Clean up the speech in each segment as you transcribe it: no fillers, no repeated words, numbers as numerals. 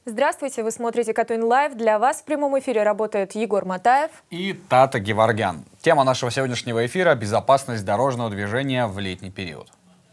Здравствуйте, вы смотрите Катунь Лайв. Для вас в прямом эфире работает Егор Матаев и Тата Геворгян. Тема нашего сегодняшнего эфира – безопасность дорожного движения в летний период.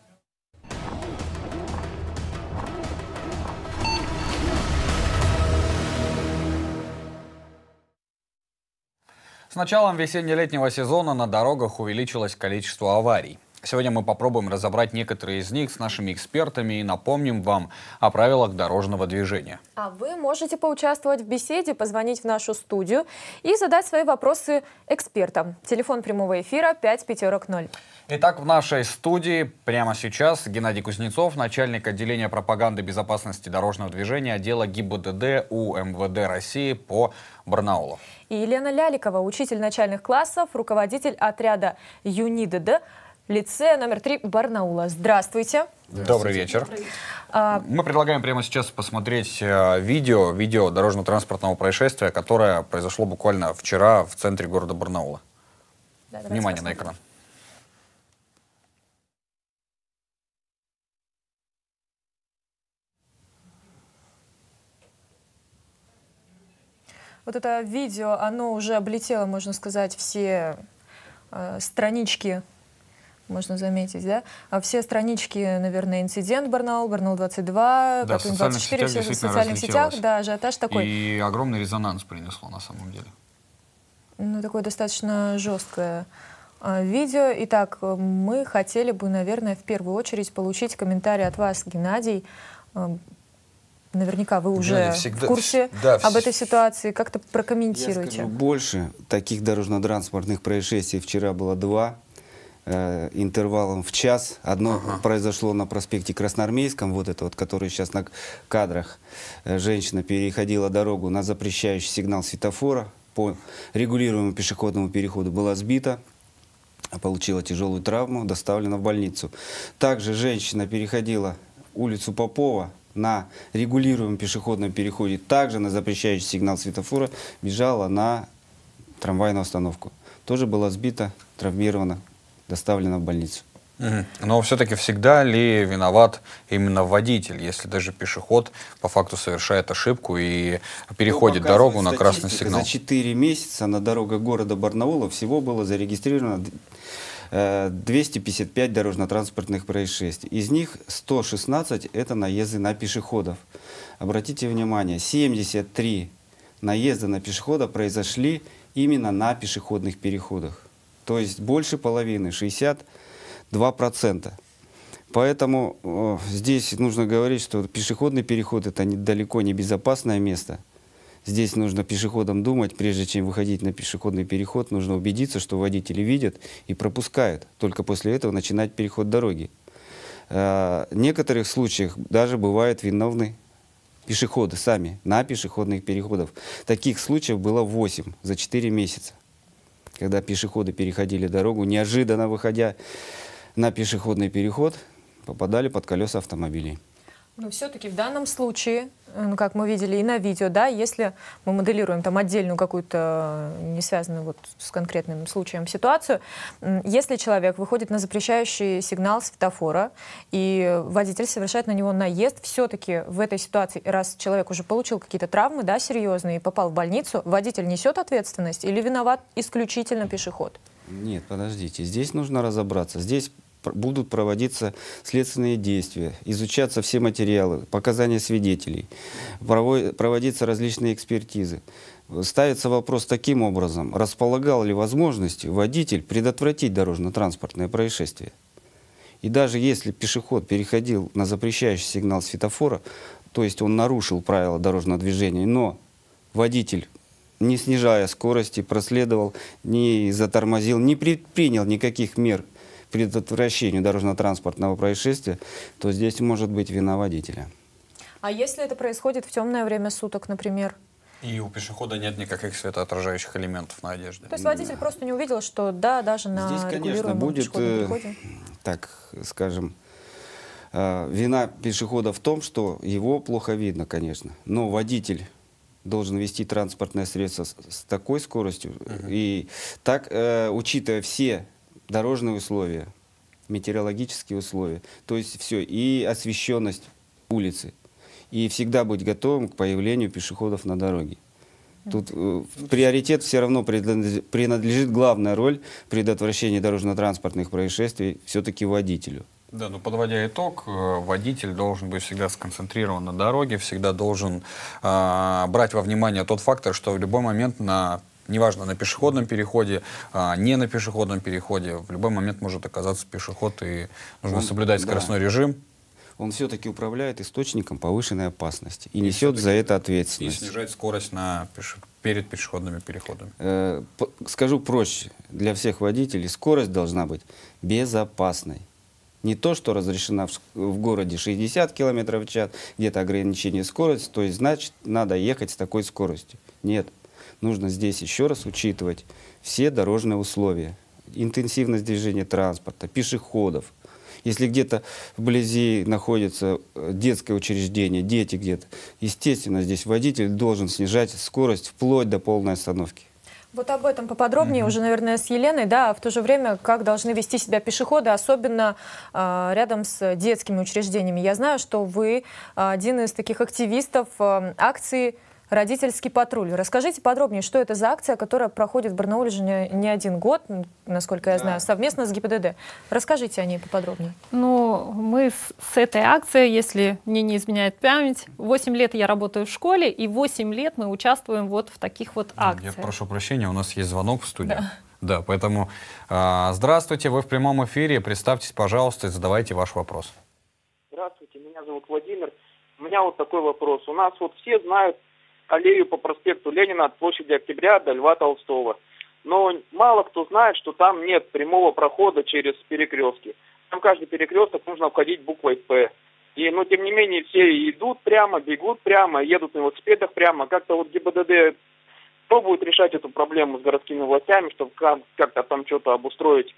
С началом весенне-летнего сезона на дорогах увеличилось количество аварий. Сегодня мы попробуем разобрать некоторые из них с нашими экспертами и напомним вам о правилах дорожного движения. А вы можете поучаствовать в беседе, позвонить в нашу студию и задать свои вопросы экспертам. Телефон прямого эфира 5540. Итак, в нашей студии прямо сейчас Геннадий Кузнецов, начальник отделения пропаганды безопасности дорожного движения отдела ГИБДД УМВД России по Барнаулу. И Елена Ляликова, учитель начальных классов, руководитель отряда ЮНИДД, лицея номер 3 Барнаула. Здравствуйте. Добрый вечер. Мы предлагаем прямо сейчас посмотреть видео дорожно-транспортного происшествия, которое произошло буквально вчера в центре города Барнаула. Да, внимание на экран. Вот это видео, оно уже облетело, можно сказать, все странички, можно заметить, да? Все странички, наверное, инцидент Барнаул, Барнаул-22, да, Катунь 24, все в социальных сетях, да, ажиотаж такой. И огромный резонанс принесло на самом деле. Ну, такое достаточно жесткое видео. Итак, мы хотели бы, наверное, в первую очередь получить комментарий от вас, Геннадий. Наверняка вы уже в курсе об этой ситуации. Как-то прокомментируйте. Я скажу больше. Таких дорожно-транспортных происшествий вчера было 2. Интервалом в час. Одно произошло на проспекте Красноармейском, вот это вот, который сейчас на кадрах. Женщина переходила дорогу на запрещающий сигнал светофора по регулируемому пешеходному переходу, была сбита, получила тяжелую травму, доставлена в больницу. Также женщина переходила улицу Попова на регулируемом пешеходном переходе, также на запрещающий сигнал светофора бежала на трамвайную остановку. Тоже была сбита, травмирована, доставлена в больницу. Но все-таки всегда ли виноват именно водитель, если даже пешеход по факту совершает ошибку и переходит дорогу на красный сигнал? За 4 месяца на дорогах города Барнаула всего было зарегистрировано 255 дорожно-транспортных происшествий. Из них 116 – это наезды на пешеходов. Обратите внимание, 73 наезда на пешехода произошли именно на пешеходных переходах. То есть больше половины, 62%. Поэтому здесь нужно говорить, что пешеходный переход – это далеко не безопасное место. Здесь нужно пешеходам думать, прежде чем выходить на пешеходный переход, нужно убедиться, что водители видят и пропускают. Только после этого начинать переход дороги. В некоторых случаях даже бывают виновны пешеходы сами на пешеходных переходах. Таких случаев было 8 за 4 месяца. Когда пешеходы переходили дорогу, неожиданно выходя на пешеходный переход, попадали под колеса автомобилей. Но все-таки в данном случае, как мы видели и на видео, да, если мы моделируем там отдельную какую-то, не связанную вот с конкретным случаем ситуацию, если человек выходит на запрещающий сигнал светофора и водитель совершает на него наезд, все-таки в этой ситуации, раз человек уже получил какие-то травмы, да, серьезные, и попал в больницу, водитель несет ответственность или виноват исключительно пешеход? Нет, подождите, здесь нужно разобраться. Здесь будут проводиться следственные действия, изучаться все материалы, показания свидетелей, проводиться различные экспертизы. Ставится вопрос таким образом: располагал ли возможностью водитель предотвратить дорожно-транспортное происшествие? И даже если пешеход переходил на запрещающий сигнал светофора, то есть он нарушил правила дорожного движения, но водитель, не снижая скорости, проследовал, не затормозил, не предпринял никаких мер предотвращению дорожно-транспортного происшествия, то здесь может быть вина водителя. А если это происходит в темное время суток, например? И у пешехода нет никаких светоотражающих элементов на одежде. То есть водитель просто не увидел, что да, даже на здесь, конечно, будет, так скажем, вина пешехода в том, что его плохо видно, конечно. Но водитель должен вести транспортное средство с такой скоростью и так, учитывая все дорожные условия, метеорологические условия, то есть все, и освещенность улицы, и всегда быть готовым к появлению пешеходов на дороге. Тут приоритет все равно принадлежит главная роль предотвращения дорожно-транспортных происшествий все-таки водителю. Да, но подводя итог, водитель должен быть всегда сконцентрирован на дороге, всегда должен брать во внимание тот фактор, что в любой момент неважно, на пешеходном переходе, не на пешеходном переходе, в любой момент может оказаться пешеход, и нужно соблюдать скоростной режим. Он все-таки управляет источником повышенной опасности и несет за это ответственность. И снижать скорость перед пешеходными переходами. Скажу проще, для всех водителей скорость должна быть безопасной. Не то, что разрешена в городе 60 км в час, где-то ограничение скорости, то есть значит надо ехать с такой скоростью. Нет, нужно здесь еще раз учитывать все дорожные условия, интенсивность движения транспорта, пешеходов. Если где-то вблизи находится детское учреждение, дети где-то, естественно, здесь водитель должен снижать скорость вплоть до полной остановки. Вот об этом поподробнее уже, наверное, с Еленой, да, а в то же время, как должны вести себя пешеходы, особенно рядом с детскими учреждениями. Я знаю, что вы один из таких активистов акции «Родительский патруль». Расскажите подробнее, что это за акция, которая проходит в Барнауле уже не один год, насколько я знаю, совместно с ГИБДД. Расскажите о ней поподробнее. Ну, мы с этой акцией, если мне не изменяет память, 8 лет я работаю в школе, и 8 лет мы участвуем вот в таких вот акциях. Я прошу прощения, у нас есть звонок в студии. Да, поэтому здравствуйте, вы в прямом эфире, представьтесь, пожалуйста, и задавайте ваш вопрос. Здравствуйте, меня зовут Владимир. У меня вот такой вопрос. У нас вот все знают аллею по проспекту Ленина от площади Октября до Льва Толстого. Но мало кто знает, что там нет прямого прохода через перекрестки. Там каждый перекресток нужно входить буквой «П». Но тем не менее все идут прямо, бегут прямо, едут на велосипедах прямо. Как-то вот ГИБДД пробует решать эту проблему с городскими властями, чтобы как-то там что-то обустроить.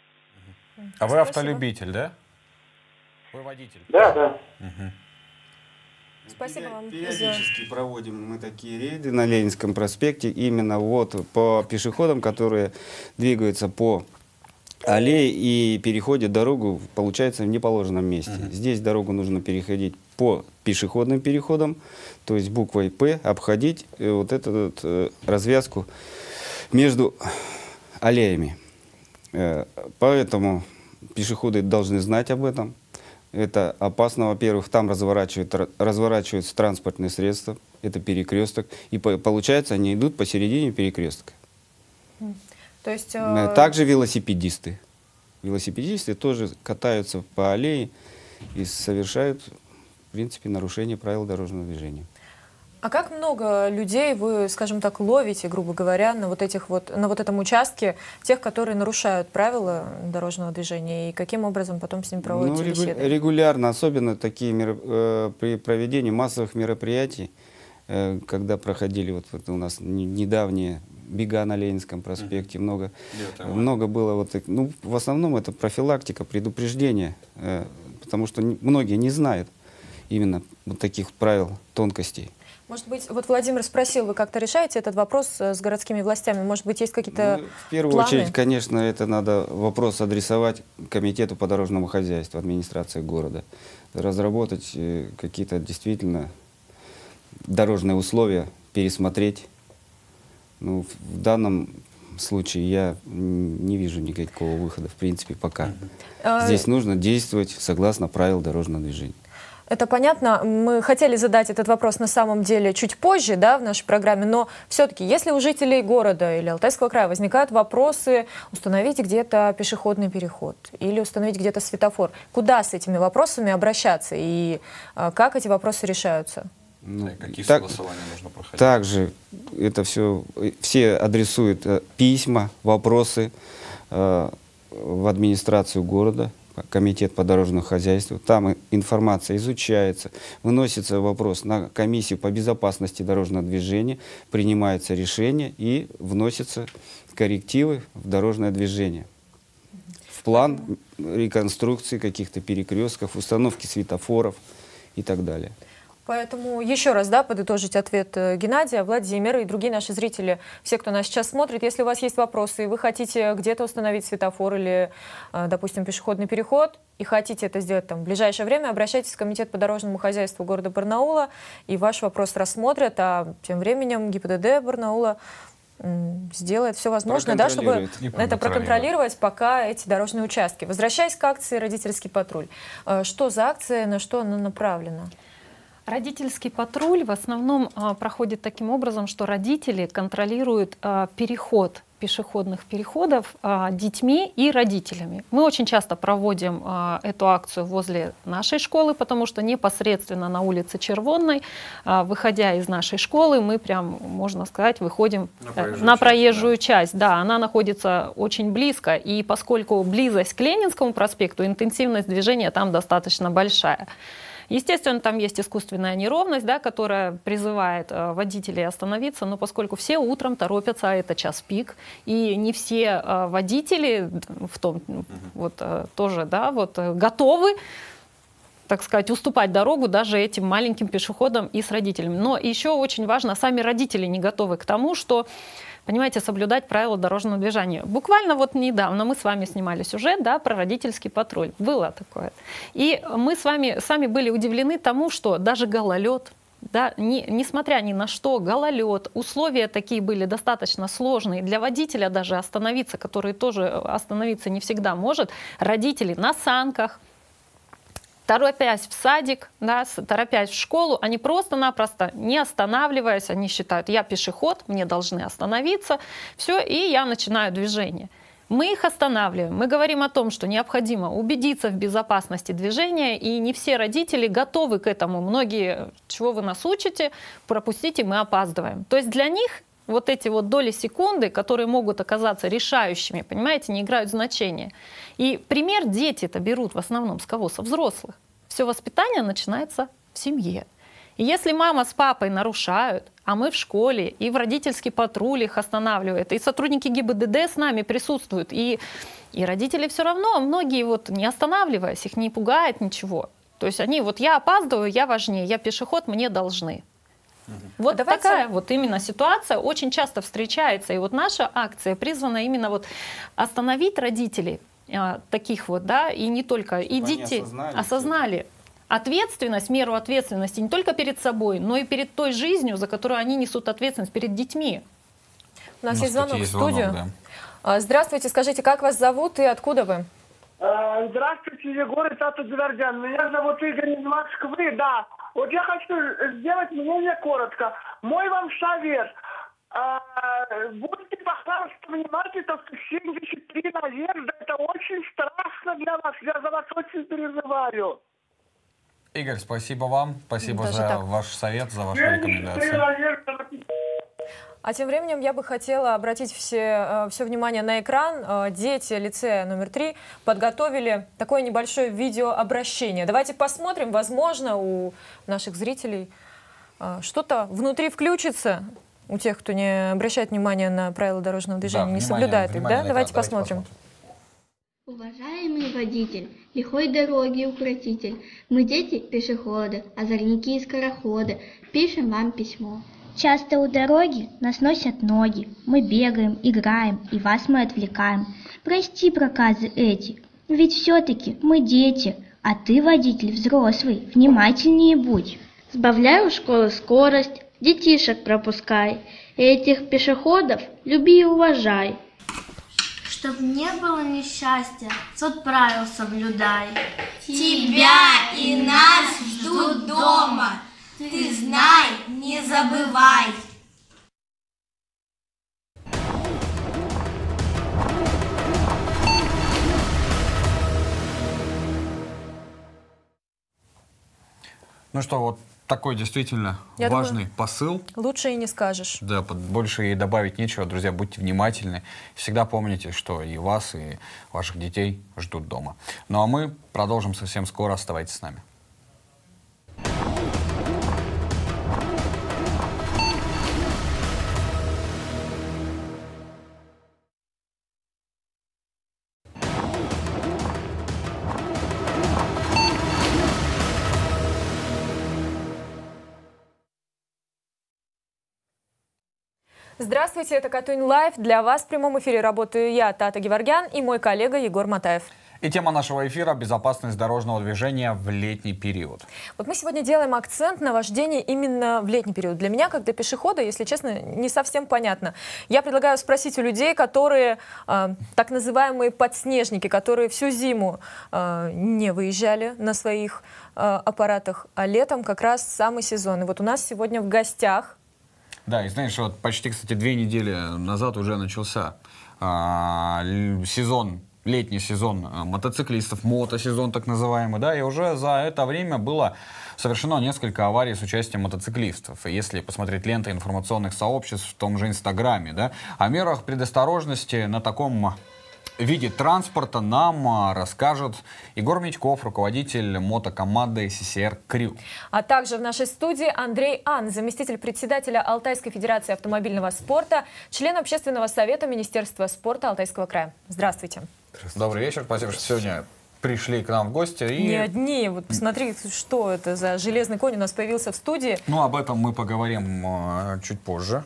А вы автолюбитель, да? Вы водитель? Да, да. Угу. Спасибо вам. Периодически проводим мы такие рейды на Ленинском проспекте, именно вот по пешеходам, которые двигаются по аллее и переходят дорогу, получается, в неположенном месте. Здесь дорогу нужно переходить по пешеходным переходам, то есть буквой «П» обходить вот эту развязку между аллеями. Поэтому пешеходы должны знать об этом. Это опасно, во-первых, там разворачиваются транспортные средства, это перекресток, и получается, они идут посередине перекрестка. То есть, также велосипедисты. Велосипедисты тоже катаются по аллее и совершают, в принципе, нарушение правил дорожного движения. А как много людей вы, скажем так, ловите, грубо говоря, на вот этом участке, тех, которые нарушают правила дорожного движения, и каким образом потом с ними проводите беседы? Регулярно, особенно такие при проведении массовых мероприятий, когда проходили вот у нас недавние бега на Ленинском проспекте, много было вот, ну, в основном это профилактика, предупреждение, потому что многие не знают именно вот таких правил, тонкостей. Может быть, вот Владимир спросил, вы как-то решаете этот вопрос с городскими властями? Может быть, есть какие-то в первую очередь, конечно, это надо вопрос адресовать Комитету по дорожному хозяйству, администрации города. Разработать какие-то действительно дорожные условия, пересмотреть. Ну, в данном случае я не вижу никакого выхода, в принципе, пока. Здесь нужно действовать согласно правил дорожного движения. Это понятно. Мы хотели задать этот вопрос на самом деле чуть позже, да, в нашей программе, но все-таки, если у жителей города или Алтайского края возникают вопросы, установить где-то пешеходный переход или установить где-то светофор, куда с этими вопросами обращаться и как эти вопросы решаются? Ну, какие согласования нужно проходить? Также это все адресуют письма, вопросы в администрацию города, Комитет по дорожному хозяйству. Там информация изучается, выносится вопрос на комиссию по безопасности дорожного движения, принимается решение и вносятся коррективы в дорожное движение. В план реконструкции каких-то перекрестков, установки светофоров и так далее. Поэтому еще раз, да, подытожить ответ Геннадия, Владимира и другие наши зрители, все, кто нас сейчас смотрит, если у вас есть вопросы, и вы хотите где-то установить светофор или, допустим, пешеходный переход, и хотите это сделать там в ближайшее время, обращайтесь в Комитет по дорожному хозяйству города Барнаула, и ваш вопрос рассмотрят, а тем временем ГИБДД Барнаула сделает все возможное, да, чтобы это проконтролировать, пока эти дорожные участки. Возвращаясь к акции «Родительский патруль», что за акция, на что она направлена? Родительский патруль в основном проходит таким образом, что родители контролируют переход пешеходных переходов детьми и родителями. Мы очень часто проводим эту акцию возле нашей школы, потому что непосредственно на улице Червонной, выходя из нашей школы, мы прям, можно сказать, выходим на проезжую часть. Да, она находится очень близко, и поскольку близость к Ленинскому проспекту, интенсивность движения там достаточно большая. Естественно, там есть искусственная неровность, да, которая призывает водителей остановиться, но поскольку все утром торопятся, а это час пик, и не все водители в том, вот, тоже, да, вот, готовы, так сказать, уступать дорогу даже этим маленьким пешеходам и с родителями. Но еще очень важно, сами родители не готовы к тому, что, понимаете, соблюдать правила дорожного движения. Буквально вот недавно мы с вами снимали сюжет, да, про родительский патруль. Было такое. И мы с вами сами были удивлены тому, что даже гололед, да, несмотря ни на что, гололед, условия такие были достаточно сложные. Для водителя даже остановиться, который тоже остановиться не всегда может, родители на санках, торопясь в садик, да, торопясь в школу, они просто-напросто, не останавливаясь, они считают, я пешеход, мне должны остановиться, все, и я начинаю движение. Мы их останавливаем, мы говорим о том, что необходимо убедиться в безопасности движения, и не все родители готовы к этому. Многие, чего вы нас учите, пропустите, мы опаздываем. То есть для них вот эти вот доли секунды, которые могут оказаться решающими, понимаете, не играют значения. И пример дети-то берут в основном с кого? Со взрослых. Все воспитание начинается в семье. И если мама с папой нарушают, а мы в школе, и в родительский патруль их останавливают, и сотрудники ГИБДД с нами присутствуют, и родители все равно, многие вот не останавливаясь, их не пугает ничего. То есть они, вот я опаздываю, я важнее, я пешеход, мне должны. Вот такая вот именно ситуация очень часто встречается. И вот наша акция призвана именно вот остановить родителей таких вот, да, и не только, и дети осознали ответственность, меру ответственности не только перед собой, но и перед той жизнью, за которую они несут ответственность, перед детьми. У нас есть звонок в студию. Да. Здравствуйте, скажите, как вас зовут и откуда вы? Здравствуйте, Егор и Тата Двердян. Меня зовут Игорь из Москвы, да. Вот я хочу сделать мнение коротко. Мой вам совет. Будьте, пожалуйста, внимательны, что 73 наезда, это очень страшно для вас. Я за вас очень переживаю. Игорь, спасибо вам. Спасибо за ваш совет, за ваши рекомендации. А тем временем я бы хотела обратить все внимание на экран. Дети лицея номер 3 подготовили такое небольшое видеообращение. Давайте посмотрим, возможно, у наших зрителей что-то внутри включится, у тех, кто не обращает внимания на правила дорожного движения, не соблюдает их. Да? Давайте посмотрим. Уважаемый водитель, лихой дороги укротитель, мы дети пешеходы, озорники и скороходы, пишем вам письмо. Часто у дороги нас носят ноги, мы бегаем, играем, и вас мы отвлекаем. Прости проказы эти, ведь все-таки мы дети, а ты, водитель взрослый, внимательнее будь. Сбавляй у школы скорость, детишек пропускай, этих пешеходов люби и уважай. Чтоб не было несчастья, сот правил соблюдай. Тебя и нас ждут дома, ты знай, не забывай. Ну что, вот такой действительно важный посыл. Лучше и не скажешь. Да, больше и добавить нечего. Друзья, будьте внимательны. Всегда помните, что и вас, и ваших детей ждут дома. Ну а мы продолжим совсем скоро. Оставайтесь с нами. Здравствуйте, это Катунь Лайв. Для вас в прямом эфире работаю я, Тата Геворгян, и мой коллега Егор Матаев. И тема нашего эфира – безопасность дорожного движения в летний период. Вот мы сегодня делаем акцент на вождении именно в летний период. Для меня, как для пешехода, если честно, не совсем понятно. Я предлагаю спросить у людей, которые так называемые подснежники, которые всю зиму не выезжали на своих аппаратах, а летом как раз самый сезон. И вот у нас сегодня в гостях... Да, и знаешь, вот почти, кстати, 2 недели назад уже начался сезон, летний сезон мотоциклистов, мотосезон так называемый, да, и уже за это время было совершено несколько аварий с участием мотоциклистов. И если посмотреть ленты информационных сообществ в том же Инстаграме, да, о мерах предосторожности на таком виде транспорта нам расскажет Егор Митьков, руководитель мотокоманды CCR Crew. А также в нашей студии Андрей Ан, заместитель председателя Алтайской федерации автомобильного спорта, член общественного совета Министерства спорта Алтайского края. Здравствуйте. Добрый вечер. Спасибо, что сегодня пришли к нам в гости. И... Не одни. Вот посмотри, что это за железный конь у нас появился в студии. Ну, об этом мы поговорим чуть позже.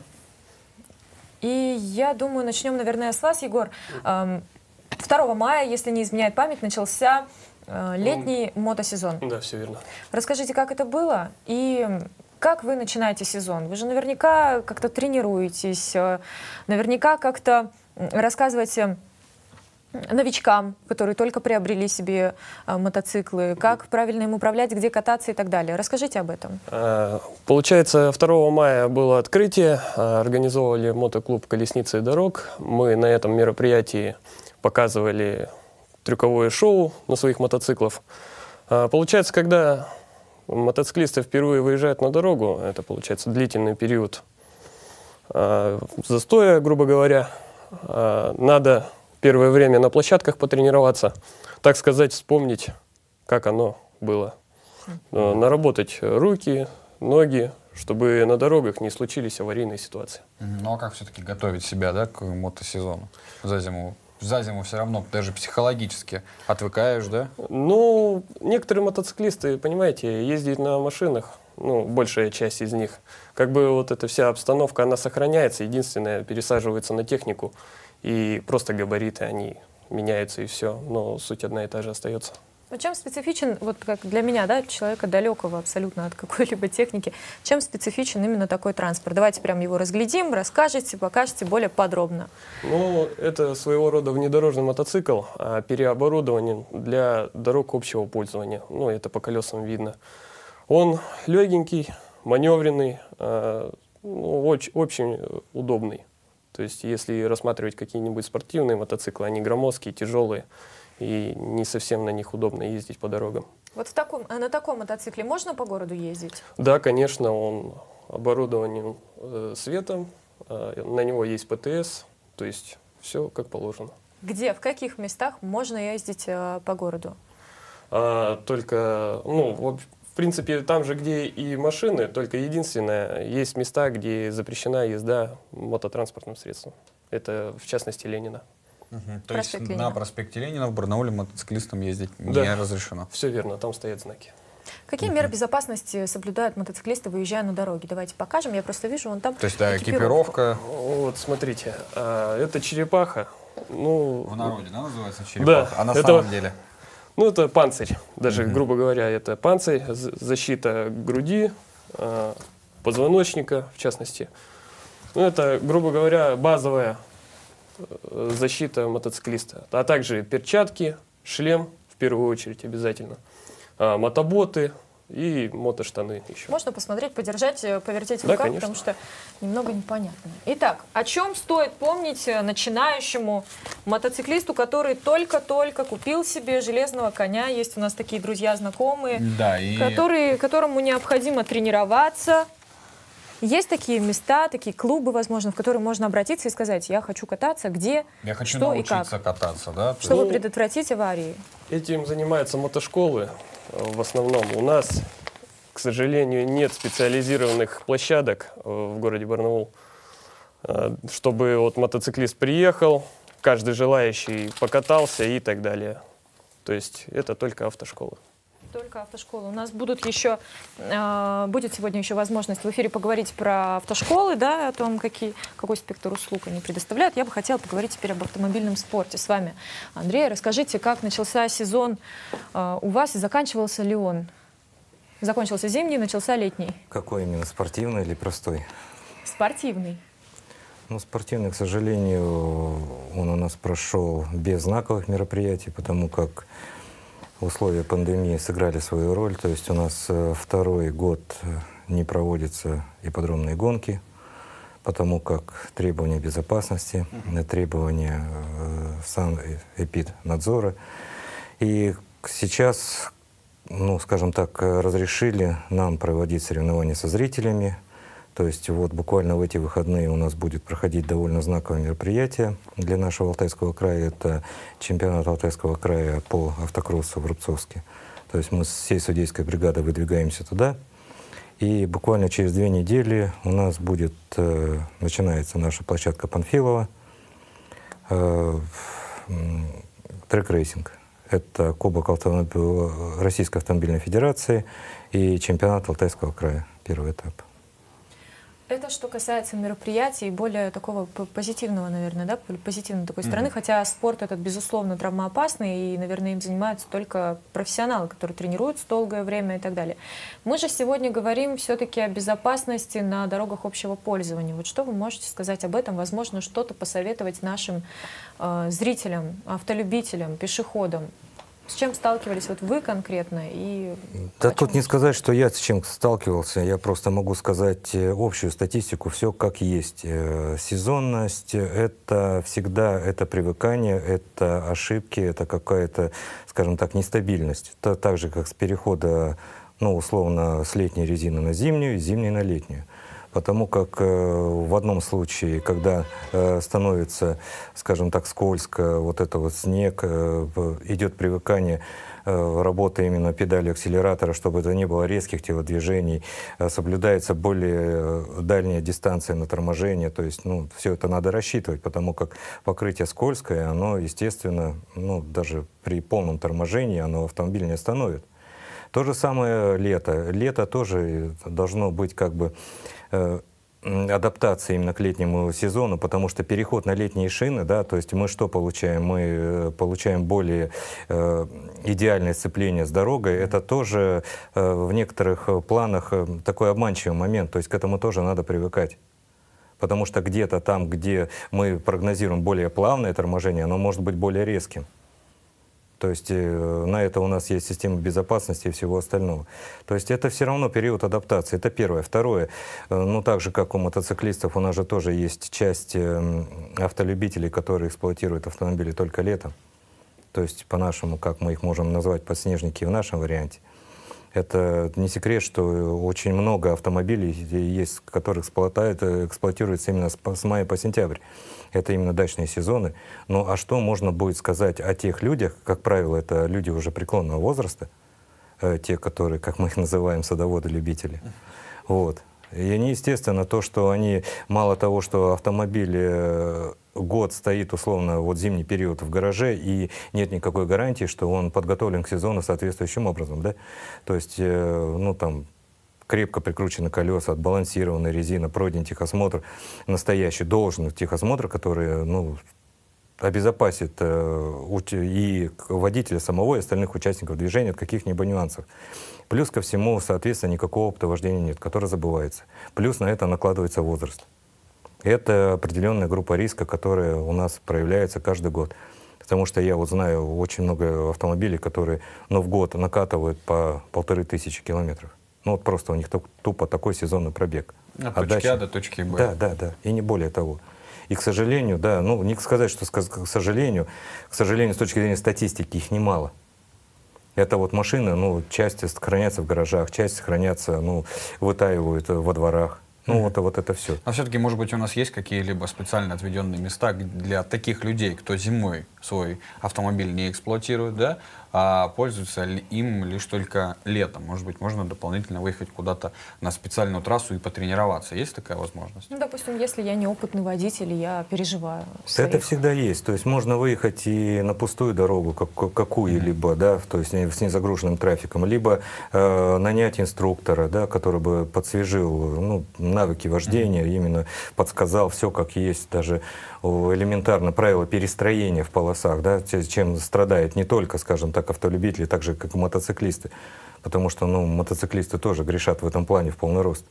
И я думаю, начнем, наверное, с вас, Егор. 2 мая, если не изменяет память, начался летний мотосезон. Да, все верно. Расскажите, как это было и как вы начинаете сезон? Вы же наверняка как-то тренируетесь, наверняка как-то рассказываете новичкам, которые только приобрели себе мотоциклы, как правильно им управлять, где кататься и так далее. Расскажите об этом. Получается, 2 мая было открытие, организовывали мотоклуб «Колесницы и дорог». Мы на этом мероприятии показывали трюковое шоу на своих мотоциклах. Получается, когда мотоциклисты впервые выезжают на дорогу, это получается длительный период застоя, грубо говоря, надо первое время на площадках потренироваться, так сказать, вспомнить, как оно было. Наработать руки, ноги, чтобы на дорогах не случились аварийные ситуации. Ну а как все-таки готовить себя, да, к мотосезону за зиму? За зиму все равно даже психологически отвыкаешь, да? Ну, некоторые мотоциклисты, понимаете, ездят на машинах, ну, большая часть из них. Как бы вот эта вся обстановка, она сохраняется, единственное, пересаживается на технику, и просто габариты, они меняются, и все, но суть одна и та же остается. Но чем специфичен, вот как для меня, да, человека далекого абсолютно от какой-либо техники, чем специфичен именно такой транспорт? Давайте прям его разглядим, расскажете, покажете более подробно. Ну, это своего рода внедорожный мотоцикл, переоборудование для дорог общего пользования. Ну, это по колесам видно. Он легенький, маневренный, ну, очень удобный. То есть, если рассматривать какие-нибудь спортивные мотоциклы, они громоздкие, тяжелые, и не совсем на них удобно ездить по дорогам. Вот на таком мотоцикле можно по городу ездить? Да, конечно, он оборудован светом, на него есть ПТС, то есть все как положено. Где, в каких местах можно ездить по городу? Только, ну, в принципе, там же, где и машины, только единственное, есть места, где запрещена езда мототранспортным средством. Это, в частности, Ленина. То есть на проспекте Ленина в Барнауле мотоциклистам ездить не разрешено? Все верно, там стоят знаки. Какие меры безопасности соблюдают мотоциклисты, выезжая на дороге? Давайте покажем, я просто вижу, вон там То есть, да, экипировка. Вот, смотрите, это черепаха. Ну, в народе, да, называется черепаха? Да, а на самом деле? Ну, это панцирь, даже, грубо говоря, это панцирь, защита груди, позвоночника, в частности. Ну, это, грубо говоря, базовая защита мотоциклиста. А также перчатки, шлем, в первую очередь, обязательно, мотоботы и мотоштаны еще. Можно посмотреть, подержать, повертеть в да, руках, конечно. потому что немного непонятно. Итак, о чем стоит помнить начинающему мотоциклисту, который только-только купил себе железного коня? Есть у нас такие друзья, знакомые, да, которому необходимо тренироваться. Есть такие места, такие клубы, возможно, в которые можно обратиться и сказать: я хочу кататься, где, я хочу что и научиться как, кататься, да? чтобы предотвратить аварии. Этим занимаются мотошколы в основном. У нас, к сожалению, нет специализированных площадок в городе Барнаул, чтобы вот мотоциклист приехал, каждый желающий покатался и так далее. То есть это только автошколы. только автошколы. У нас будет сегодня еще возможность в эфире поговорить про автошколы, да, о том, какой спектр услуг они предоставляют. Я бы хотела поговорить теперь об автомобильном спорте с вами. Андрей, расскажите, как начался сезон у вас и заканчивался ли он? Закончился зимний, начался летний. Какой именно, спортивный или простой? Спортивный. Ну, спортивный, к сожалению, он у нас прошел без знаковых мероприятий, потому как условия пандемии сыграли свою роль. То есть у нас второй год не проводятся ипподромные гонки, потому как требования безопасности, требования санэпиднадзора. И сейчас, ну, скажем так, разрешили нам проводить соревнования со зрителями. То есть вот буквально в эти выходные у нас будет проходить довольно знаковое мероприятие для нашего Алтайского края. Это чемпионат Алтайского края по автокроссу в Рубцовске. То есть мы с всей судейской бригадой выдвигаемся туда. И буквально через 2 недели у нас будет, начинается наша площадка Панфилова, трек-рейсинг. Это Кубок Российской автомобильной федерации и чемпионат Алтайского края, первый этап. Это что касается мероприятий более такого позитивного, наверное, да, позитивной такой стороны, хотя спорт этот, безусловно, травмоопасный, и, наверное, им занимаются только профессионалы, которые тренируются долгое время и так далее. Мы же сегодня говорим все-таки о безопасности на дорогах общего пользования. Вот что вы можете сказать об этом? Возможно, что-то посоветовать нашим зрителям, автолюбителям, пешеходам? С чем сталкивались вот вы конкретно? Да тут не сказать, что я с чем сталкивался. Я просто могу сказать общую статистику, все как есть. Сезонность — это всегда это привыкание, это ошибки, это какая-то, скажем так, нестабильность. Это так же, как с перехода, ну, условно, с летней резины на зимнюю, с зимней на летнюю. Потому как в одном случае, когда становится, скажем так, скользко, вот это вот снег, идет привыкание работы именно педали акселератора, чтобы это не было резких телодвижений, соблюдается более дальняя дистанция на торможение, то есть, ну, все это надо рассчитывать, потому как покрытие скользкое, оно, естественно, ну, даже при полном торможении, оно автомобиль не остановит. То же самое лето. Лето тоже должно быть как бы адаптация именно к летнему сезону, потому что переход на летние шины, да, то есть мы что получаем? Мы получаем более идеальное сцепление с дорогой. Это тоже в некоторых планах такой обманчивый момент, то есть к этому тоже надо привыкать. Потому что где-то там, где мы прогнозируем более плавное торможение, оно может быть более резким. То есть на это у нас есть система безопасности и всего остального. То есть это все равно период адаптации. Это первое. Второе, ну так же, как у мотоциклистов, у нас же тоже есть часть автолюбителей, которые эксплуатируют автомобили только летом. То есть по-нашему, как мы их можем назвать, подснежники в нашем варианте. Это не секрет, что очень много автомобилей есть, которые эксплуатируются именно с мая по сентябрь. Это именно дачные сезоны. Ну а что можно будет сказать о тех людях, как правило, это люди уже преклонного возраста, те, которые, как мы их называем, садоводы-любители. Вот. И они, естественно, то, что они, мало того, что автомобиль год стоит, условно, вот зимний период в гараже, и нет никакой гарантии, что он подготовлен к сезону соответствующим образом, да? То есть, ну, там, крепко прикручены колеса, отбалансированная резина, пройден техосмотр, настоящий должный техосмотр, который, ну, обезопасит и водителя самого, и остальных участников движения от каких-либо нюансов. Плюс ко всему, соответственно, никакого опыта вождения нет, который забывается. Плюс на это накладывается возраст. Это определенная группа риска, которая у нас проявляется каждый год. Потому что я вот знаю очень много автомобилей, которые, ну, в год накатывают по 1500 километров. Ну вот просто у них тупо такой сезонный пробег. От точки А до точки Б. Да, да, да. И не более того. И, к сожалению, да, ну не сказать, что к сожалению, с точки зрения статистики, их немало. Это вот машины, ну, часть хранятся в гаражах, часть хранятся, ну, вытаивают во дворах. Ну, вот это все. А все-таки, может быть, у нас есть какие-либо специально отведенные места для таких людей, кто зимой свой автомобиль не эксплуатируют, да, а пользуются им лишь только летом. Может быть, можно дополнительно выехать куда-то на специальную трассу и потренироваться. Есть такая возможность? Ну, допустим, если я неопытный водитель, я переживаю. Это всегда есть. То есть можно выехать и на пустую дорогу какую-либо, да, то есть с незагруженным трафиком, либо нанять инструктора, да, который бы подсвежил навыки вождения, именно подсказал все как есть, даже элементарно правила перестроения в полосах, да, чем страдает не только, скажем так, автолюбители, так же, как и мотоциклисты. Потому что мотоциклисты тоже грешат в этом плане в полный рост.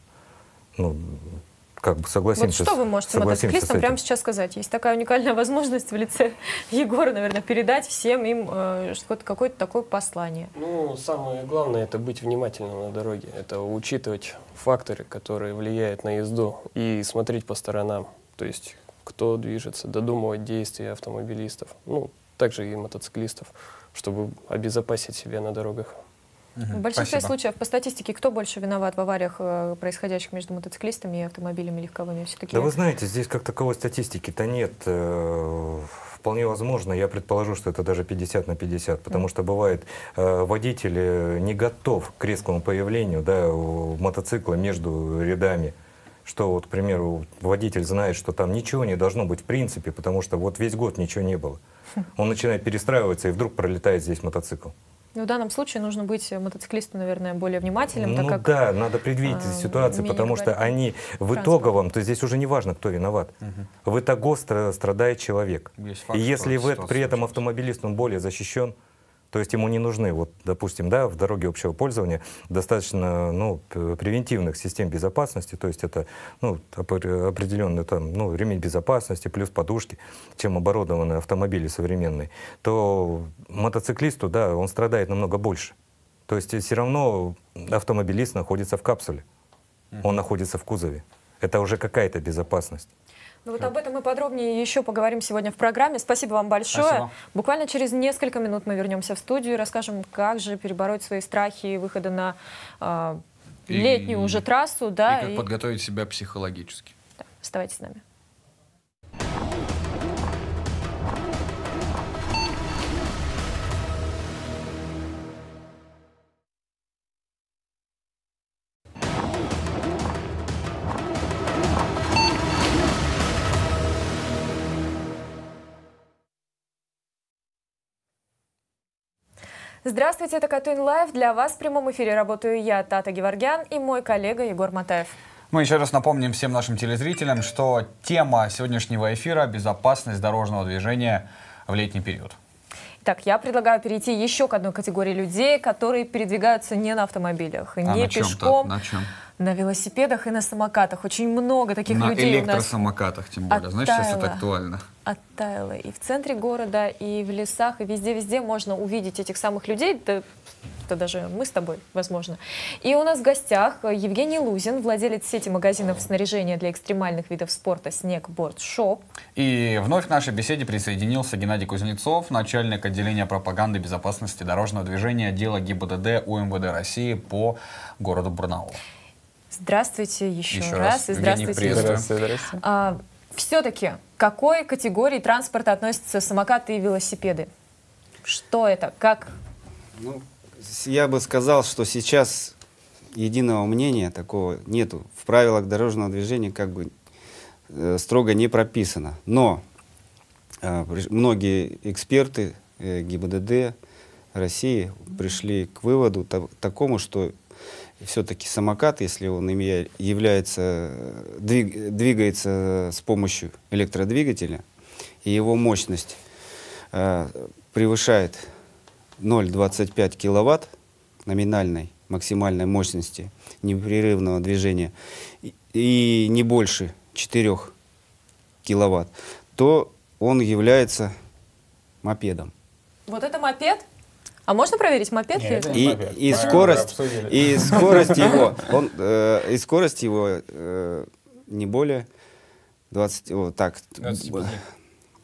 Как бы согласимся. Вот что вы можете мотоциклистам прямо сейчас сказать? Есть такая уникальная возможность в лице Егора, наверное, передать всем им какое-то такое послание. Самое главное — это быть внимательным на дороге. Это учитывать факторы, которые влияют на езду, и смотреть по сторонам. То есть, кто движется, додумывать действия автомобилистов, также и мотоциклистов, чтобы обезопасить себя на дорогах. В большинстве случаев, по статистике, кто больше виноват в авариях, происходящих между мотоциклистами и автомобилями легковыми? Да вы знаете, здесь как таковой статистики-то нет. Вполне возможно, я предположу, что это даже 50 на 50, потому что бывает, водитель не готов к резкому появлению мотоцикла между рядами. Что, к примеру, водитель знает, что там ничего не должно быть в принципе, потому что весь год ничего не было. Он начинает перестраиваться, и вдруг пролетает здесь мотоцикл. В данном случае нужно быть мотоциклисту, наверное, более внимательным. Так как, да, надо предвидеть ситуацию, потому что они в итоговом, то здесь уже не важно, кто виноват. В итоге страдает человек. И если при этом автомобилист, он более защищен, то есть ему не нужны, допустим, в дороге общего пользования достаточно превентивных систем безопасности, то есть это определенный ремень безопасности плюс подушки, чем оборудованы автомобили современные, то мотоциклисту, он страдает намного больше. То есть все равно автомобилист находится в капсуле, он находится в кузове. Это уже какая-то безопасность. Об этом мы подробнее еще поговорим сегодня в программе. Спасибо вам большое. Спасибо. Буквально через несколько минут мы вернемся в студию и расскажем, как же перебороть свои страхи выхода на летнюю уже трассу. И как подготовить себя психологически. Оставайтесь с нами. Здравствуйте, это Катунь Лайв. Для вас в прямом эфире работаю я, Тата Геворгян, и мой коллега Егор Матаев. Мы еще раз напомним всем нашим телезрителям, что тема сегодняшнего эфира — безопасность дорожного движения в летний период. Итак, я предлагаю перейти еще к одной категории людей, которые передвигаются не на автомобилях, не пешком, на велосипедах и на самокатах. Очень много таких людей у нас. На электросамокатах, тем более. Знаешь, сейчас это актуально. Оттаяло. И в центре города, и в лесах, и везде-везде можно увидеть этих самых людей. Это даже мы с тобой, возможно. И у нас в гостях Евгений Лузин, владелец сети магазинов снаряжения для экстремальных видов спорта «Снегборд Шоп». И вновь к нашей беседе присоединился Геннадий Кузнецов, начальник отделения пропаганды и безопасности дорожного движения отдела ГИБДД УМВД России по городу Барнаул. Здравствуйте еще раз. И здравствуйте. Здравствуйте. Все-таки к какой категории транспорта относятся самокаты и велосипеды? Что это? Как? Я бы сказал, что сейчас единого мнения такого нету. В правилах дорожного движения строго не прописано. Но многие эксперты ГИБДД России пришли к выводу такому, что все-таки самокат, если он двигается с помощью электродвигателя, и его мощность превышает 0,25 киловатт номинальной максимальной мощности непрерывного движения и не больше 4 киловатт, то он является мопедом. Вот это мопед? А можно проверить, мопед ли это? И скорость его не более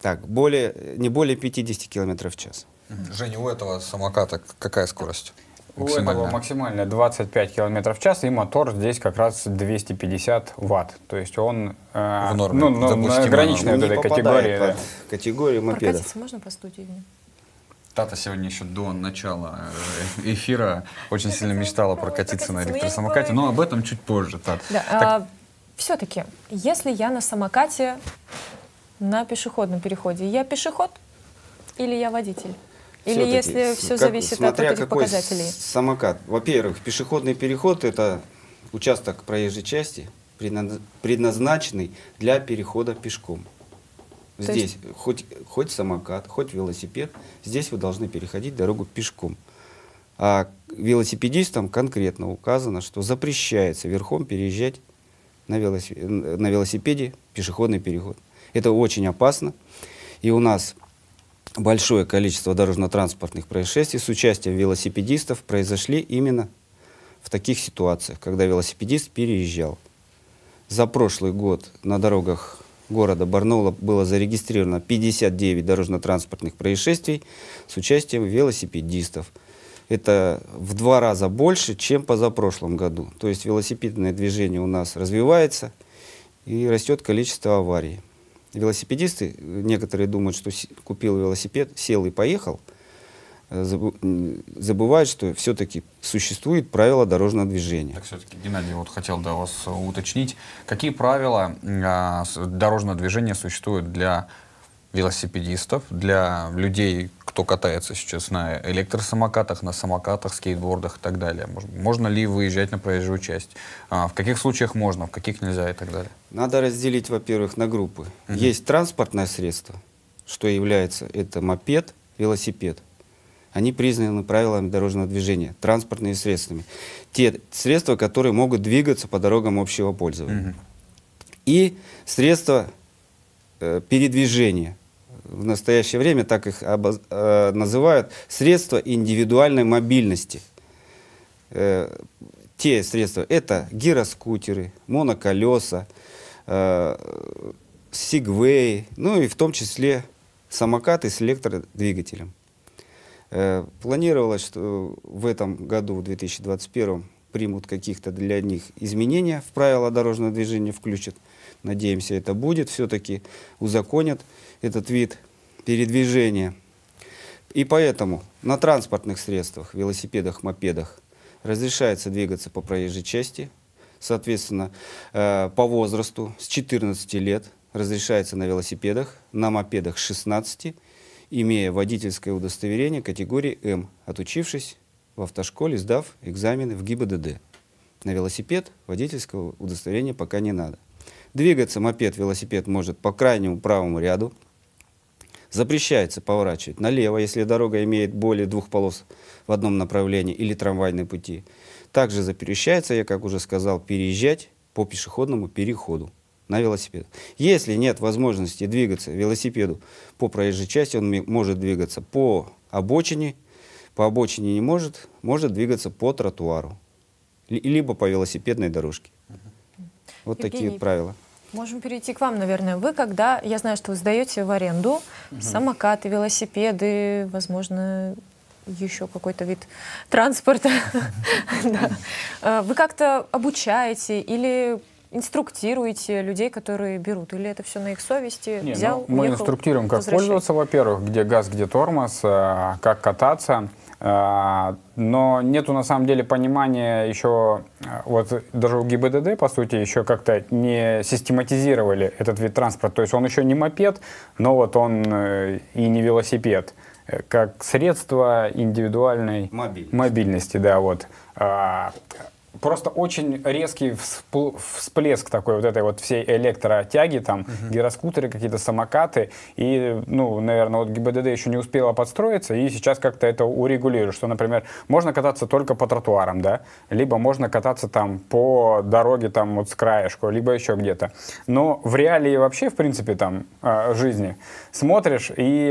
20, не более 50 км в час. Женя, у этого самоката какая скорость? У этого максимально 25 км в час, и мотор здесь как раз 250 ватт. То есть он в норме, на ограниченной вот этой категории. Под категорию мопедов. Прокатиться можно по студии? Тата сегодня еще до начала эфира очень сильно мечтала прокатиться на электросамокате, но об этом чуть позже. Тат. Да, все-таки, если я на самокате на пешеходном переходе, я пешеход или я водитель? Или если все зависит от вот этих показателей? Самокат. Во-первых, пешеходный переход — это участок проезжей части, предназначенный для перехода пешком. Здесь хоть самокат, хоть велосипед, здесь вы должны переходить дорогу пешком. А велосипедистам конкретно указано, что запрещается верхом переезжать на велосипеде пешеходный переход. Это очень опасно. И у нас большое количество дорожно-транспортных происшествий с участием велосипедистов произошли именно в таких ситуациях, когда велосипедист переезжал. За прошлый год на дорогах города Барнаула было зарегистрировано 59 дорожно-транспортных происшествий с участием велосипедистов. Это в 2 раза больше, чем позапрошлом году. То есть велосипедное движение у нас развивается и растет количество аварий. Велосипедисты, некоторые думают, что купил велосипед, сел и поехал, забывают, что все-таки существует правила дорожного движения. Так все-таки, Геннадий, вот хотел вас уточнить, какие правила дорожного движения существуют для велосипедистов, для людей, кто катается сейчас на электросамокатах, на самокатах, скейтбордах и так далее? Можно ли выезжать на проезжую часть? В каких случаях можно, в каких нельзя и так далее? Надо разделить, во-первых, на группы. Есть транспортное средство, что является, это мопед, велосипед. Они признаны правилами дорожного движения, транспортными средствами. Те средства, которые могут двигаться по дорогам общего пользования. И средства передвижения. В настоящее время так их называют средства индивидуальной мобильности. Те средства — это гироскутеры, моноколеса, сигвеи, ну и в том числе самокаты с электродвигателем. Планировалось, что в этом году, в 2021, примут каких-то для них изменения в правила дорожного движения, включат. Надеемся, это будет. Все-таки узаконят этот вид передвижения. И поэтому на транспортных средствах, велосипедах, мопедах разрешается двигаться по проезжей части. Соответственно, по возрасту с 14 лет разрешается на велосипедах, на мопедах с 16, имея водительское удостоверение категории М, отучившись в автошколе, сдав экзамены в ГИБДД. На велосипед водительского удостоверения пока не надо. Двигаться мопед, велосипед может по крайнему правому ряду. Запрещается поворачивать налево, если дорога имеет более 2 полос в одном направлении или трамвайные пути. Также запрещается, я как уже сказал, переезжать по пешеходному переходу на велосипед. Если нет возможности двигаться велосипеду по проезжей части, он может двигаться по обочине не может двигаться по тротуару, либо по велосипедной дорожке. Вот Евгений, такие правила. Можем перейти к вам, наверное. Вы когда, я знаю, что вы сдаете в аренду самокаты, велосипеды, возможно, еще какой-то вид транспорта. Вы как-то обучаете или инструктируете людей, которые берут? Или это все на их совести? Взял, мы уехал, инструктируем, как пользоваться, во-первых, где газ, где тормоз, как кататься. Но нету на самом деле понимания еще, вот даже у ГИБДД, по сути, еще как-то не систематизировали этот вид транспорта. То есть он еще не мопед, но вот он и не велосипед. Как средство индивидуальной мобильности, да, вот. Просто очень резкий всплеск такой вот этой вот всей электротяги, там, гироскутеры, какие-то самокаты, и, ну, наверное, вот ГИБДД еще не успела подстроиться, и сейчас как-то это урегулирует, что, например, можно кататься только по тротуарам, да, либо можно кататься там по дороге, там, вот с краешку, либо еще где-то. Но в реалии вообще, в принципе, там, жизни смотришь, и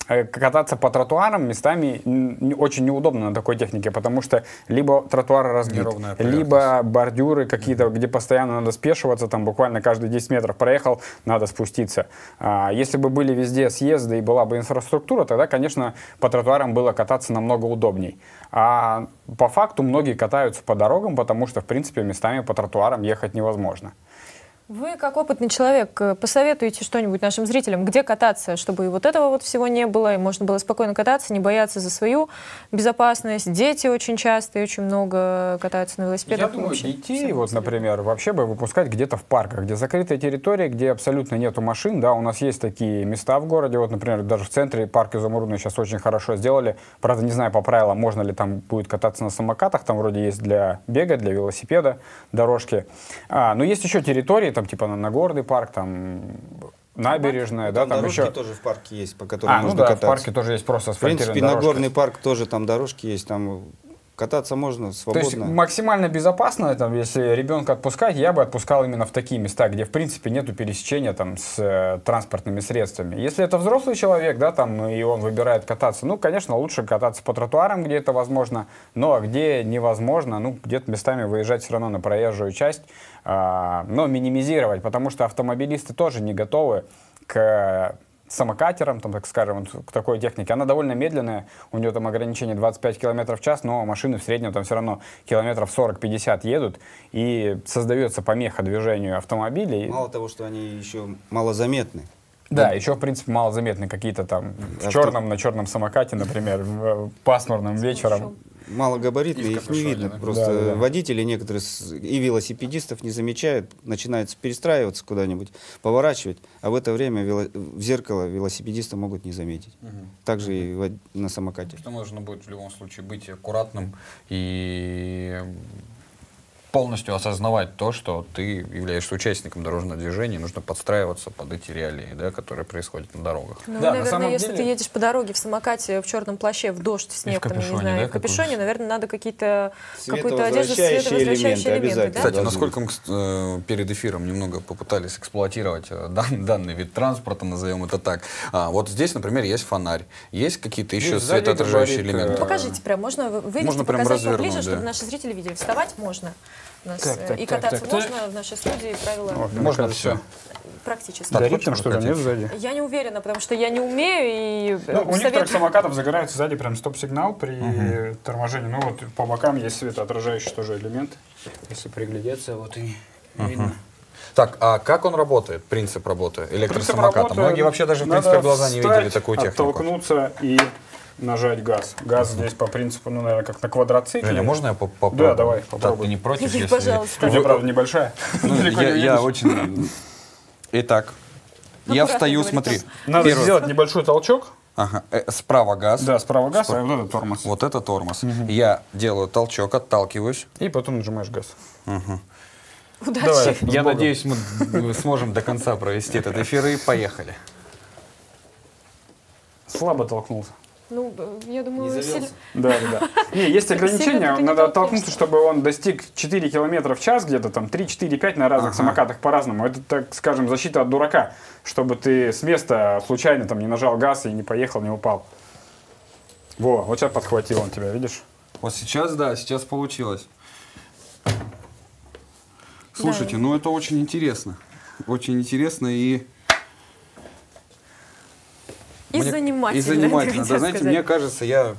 кататься по тротуарам местами очень неудобно на такой технике, потому что либо тротуары разбит, либо бордюры какие-то, где постоянно надо спешиваться, там буквально каждые 10 метров проехал, надо спуститься. Если бы были везде съезды и была бы инфраструктура, тогда, конечно, по тротуарам было кататься намного удобней. А по факту многие катаются по дорогам, потому что, в принципе, местами по тротуарам ехать невозможно. Вы, как опытный человек, посоветуете что-нибудь нашим зрителям, где кататься, чтобы и вот этого вот всего не было, и можно было спокойно кататься, не бояться за свою безопасность? Дети очень часто и очень много катаются на велосипедах. Я думаю, детей, вот, например, вообще бы выпускать где-то в парках, где закрытая территория, где абсолютно нету машин. Да, у нас есть такие места в городе, вот, например, даже в центре парк Изумрудный сейчас очень хорошо сделали. Правда, не знаю по правилам, можно ли там будет кататься на самокатах, там вроде есть для бега, для велосипеда дорожки. Но есть еще территории, там типа Нагорный парк, там набережная, да, там дорожки еще тоже в парке есть, по которым можно ну да, кататься. в парке тоже есть просто асфальтированная В принципе, дорожка. Нагорный парк тоже там дорожки есть, там кататься можно свободно. То есть максимально безопасно, там, если ребенка отпускать, я бы отпускал именно в такие места, где в принципе нету пересечения там с транспортными средствами. Если это взрослый человек, да, там, и он выбирает кататься, ну, конечно, лучше кататься по тротуарам, где это возможно, но где невозможно, ну, где-то местами выезжать все равно на проезжую часть, но минимизировать, потому что автомобилисты тоже не готовы к самокатерам, там, так скажем, к такой технике. Она довольно медленная, у нее там ограничение 25 км в час, но машины в среднем там все равно километров 40-50 едут, и создается помеха движению автомобилей. Мало того, что они еще малозаметны. Да, еще, в принципе, малозаметны какие-то там на черном самокате, например, пасмурным вечером. Малогабаритные, их не видно. Просто водители некоторые и велосипедистов не замечают, начинают перестраиваться куда-нибудь, поворачивать, а в это время в зеркало велосипедиста могут не заметить. Также и на самокате. Что нужно будет в любом случае быть аккуратным и полностью осознавать то, что ты являешься участником дорожного движения, нужно подстраиваться под эти реалии, да, которые происходят на дорогах. Ну, да, наверное, если ты едешь по дороге в самокате, в черном плаще, в дождь, в снег, там, не знаю, да, в капюшоне, наверное, надо какую-то одежду световозвращающие элементы. Да? Кстати, насколько мы перед эфиром немного попытались эксплуатировать данный вид транспорта, назовем это так. Вот здесь, например, есть фонарь, есть какие-то еще светоотражающие элементы. Покажите прям, можно вывести, показать поближе, чтобы наши зрители видели. Вставать можно. И кататься можно в нашей студии, правила. Можно все. Практически. Горит там что-то, нет сзади? Я не уверена, потому что я не умею. И у некоторых самокатов загорается сзади прям стоп-сигнал при торможении. Ну вот по бокам есть светоотражающие тоже элементы. Если приглядеться, вот и видно. Так, а как он работает, принцип работы электросамоката? Многие вообще даже, в принципе, глаза не видели такую технику. Оттолкнуться и нажать газ. Газ здесь по принципу, ну, наверное, как на квадроцикле. Женя, можно я попробую? Да, давай, попробуй. Ты не против, если... Пожалуйста. У тебя, правда, небольшая. Я очень... Итак, я встаю, смотри. Надо сделать небольшой толчок. Ага. Справа газ. Да, справа газ, а вот это тормоз. Вот это тормоз. Я делаю толчок, отталкиваюсь. И потом нажимаешь газ. Удачи. Давай, я надеюсь, мы сможем до конца провести этот эфир и поехали. Слабо толкнулся. Ну, я думаю, сильно... Да. Не, есть ограничения, надо оттолкнуться, чтобы он достиг 4 км в час, где-то там 3-4-5 на разных самокатах по-разному. Это, так скажем, защита от дурака, чтобы ты с места случайно там не нажал газ и не поехал, не упал. Во, вот сейчас подхватил он тебя, видишь? Вот сейчас, да, сейчас получилось. Слушайте, ну это очень интересно. Очень интересно и... И занимательно. И занимательно. Да, знаете, мне кажется, я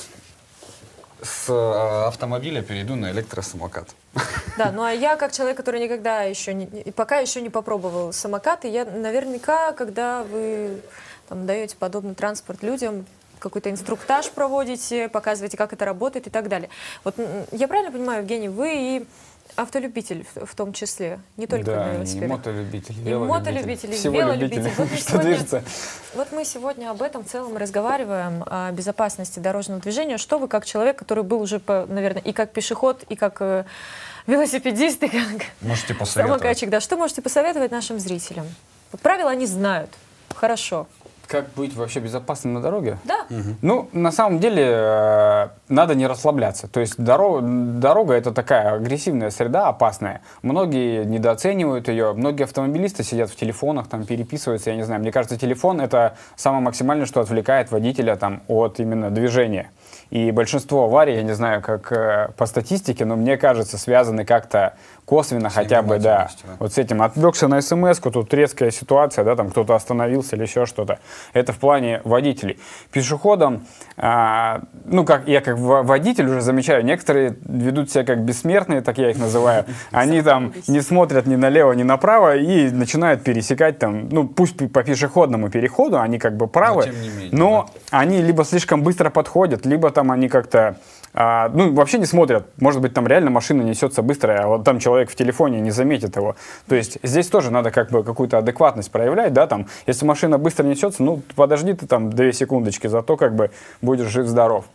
с автомобиля перейду на электросамокат. Да, ну а я, как человек, который никогда еще пока еще не попробовал самокаты, я наверняка, когда вы там даете подобный транспорт людям, какой-то инструктаж проводите, показываете, как это работает и так далее. Вот я правильно понимаю, Евгений, вы и автолюбитель в том числе, не только на велосипедах. И мотолюбитель, и мотолюбитель, и велолюбитель. Вот мы сегодня об этом в целом разговариваем, о безопасности дорожного движения. Что вы, как человек, который был уже, наверное, и как пешеход, и как велосипедист, и как самокатчик, да, что можете посоветовать нашим зрителям? Вот правила они знают, хорошо. Как быть вообще безопасным на дороге? Да. Ну, на самом деле, надо не расслабляться. То есть дорога это такая агрессивная среда, опасная. Многие недооценивают ее. Многие автомобилисты сидят в телефонах, там переписываются, я не знаю. Мне кажется, телефон это самое максимальное, что отвлекает водителя там, от именно движения. И большинство аварий, я не знаю, как по статистике, но мне кажется, связаны как-то косвенно хотя бы, да. Вот с этим отвлекся на смс-ку, тут резкая ситуация, да, там кто-то остановился или еще что-то. Это в плане водителей. Пешеходам, ну, как я как водитель уже замечаю, некоторые ведут себя как бессмертные, так я их называю. Они там не смотрят ни налево, ни направо и начинают пересекать там, ну, пусть по пешеходному переходу, они как бы правы, но они либо слишком быстро подходят, либо там они как-то, ну, вообще не смотрят. Может быть, там реально машина несется быстро, а вот там человек в телефоне не заметит его. То есть здесь тоже надо как бы какую-то адекватность проявлять, да, там, если машина быстро несется, ну, подожди ты там 2 секундочки, зато как бы будешь жив-здоров.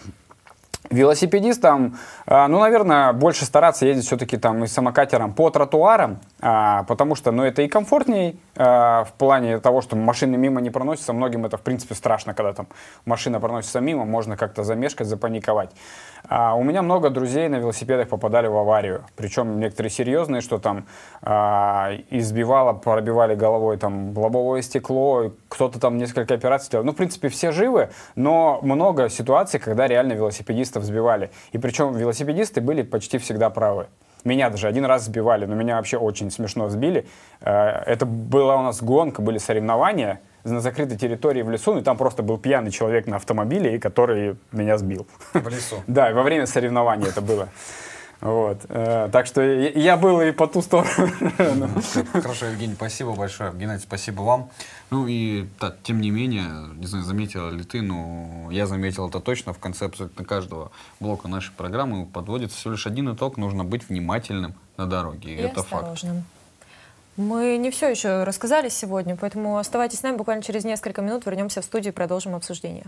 Велосипедистам, ну, наверное, больше стараться ездить все-таки там и самокатером по тротуарам, потому что, ну, это и комфортней в плане того, что машины мимо не проносятся. Многим это, в принципе, страшно, когда там машина проносится мимо, можно как-то замешкать, запаниковать. У меня много друзей на велосипедах попадали в аварию, причем некоторые серьезные, что там избивало, пробивали головой там лобовое стекло, кто-то там несколько операций делал. Ну, в принципе, все живы, но много ситуаций, когда реально велосипедистов сбивали. И причем велосипедисты были почти всегда правы. Меня даже один раз сбивали, но меня вообще очень смешно сбили. Это была у нас гонка, были соревнования на закрытой территории в лесу, и там просто был пьяный человек на автомобиле, который меня сбил. В лесу? Да, во время соревнований это было. Вот. Так что я был и по ту сторону. Хорошо, Евгений, спасибо большое. Геннадий, спасибо вам. Ну и тем не менее, не знаю, заметила ли ты, но я заметил это точно, в конце абсолютно каждого блока нашей программы подводится всего лишь один итог: нужно быть внимательным на дороге. И это осторожным. Факт. Мы не все еще рассказали сегодня, поэтому оставайтесь с нами, буквально через несколько минут вернемся в студию и продолжим обсуждение.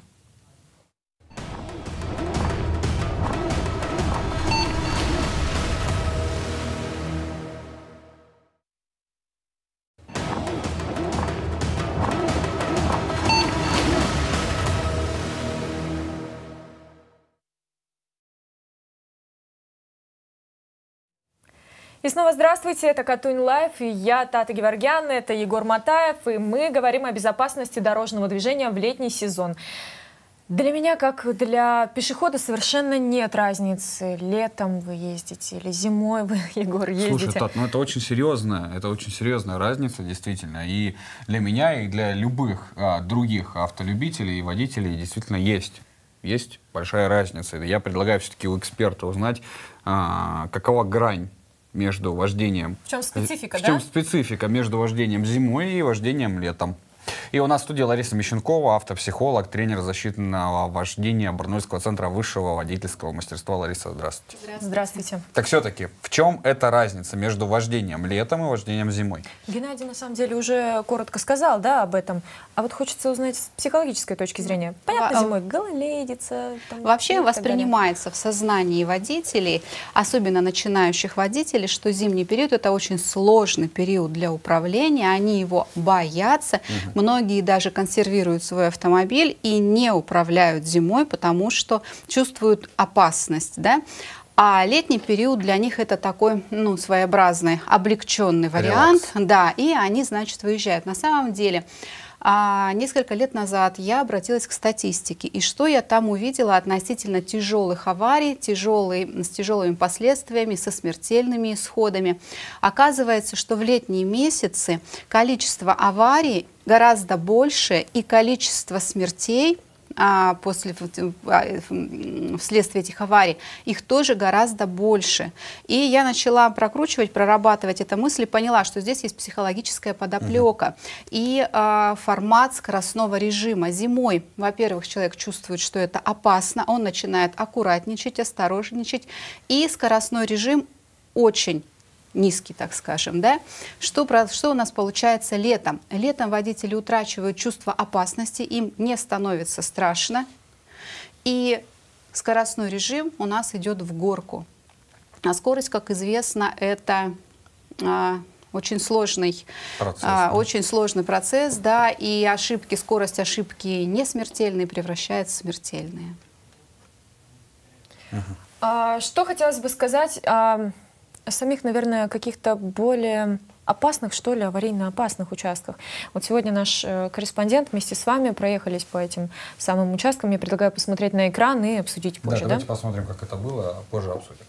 И снова здравствуйте, это Катунь Лайф, и я Тата Геворгян, это Егор Матаев, и мы говорим о безопасности дорожного движения в летний сезон. Для меня, как для пешехода, совершенно нет разницы, летом вы ездите или зимой вы, Егор, ездите. Слушай, Тат, ну это очень серьезная разница, действительно. И для меня, и для любых других автолюбителей и водителей действительно есть большая разница. Я предлагаю все-таки у эксперта узнать, какова грань между вождением... В чем специфика, да? В чем специфика между вождением зимой и вождением летом. И у нас в студии Лариса Мещенкова, автопсихолог, тренер защитного вождения Барнаульского центра высшего водительского мастерства. Лариса, здравствуйте. Здравствуйте. Так все-таки, в чем эта разница между вождением летом и вождением зимой? Геннадий, на самом деле, уже коротко сказал, да, об этом. А вот хочется узнать с психологической точки зрения. Понятно, зимой гололедица. Вообще воспринимается в сознании водителей, особенно начинающих водителей, что зимний период — это очень сложный период для управления. Они его боятся. Многие даже консервируют свой автомобиль и не управляют зимой, потому что чувствуют опасность, да? А летний период для них это такой, ну, своеобразный, облегченный вариант, да, и они, значит, выезжают. На самом деле, несколько лет назад я обратилась к статистике, и что я там увидела относительно тяжелых аварий, с тяжелыми последствиями, со смертельными исходами. Оказывается, что в летние месяцы количество аварий гораздо больше, и количество смертей вследствие этих аварий, их тоже гораздо больше. И я начала прокручивать, прорабатывать эту мысль и поняла, что здесь есть психологическая подоплека и формат скоростного режима. Зимой, во-первых, человек чувствует, что это опасно, он начинает аккуратничать, осторожничать, и скоростной режим очень низкий, так скажем, да? Что у нас получается летом? Летом водители утрачивают чувство опасности, им не становится страшно, и скоростной режим у нас идет в горку. А скорость, как известно, это очень сложный процесс, да, и ошибки, скорость ошибки не смертельные превращается в смертельные. Что хотелось бы сказать о самих, наверное, каких-то более опасных, что ли, аварийно опасных участках. Вот сегодня наш корреспондент вместе с вами проехались по этим самым участкам. Я предлагаю посмотреть на экран и обсудить позже. Да, давайте посмотрим, как это было, а позже обсудим.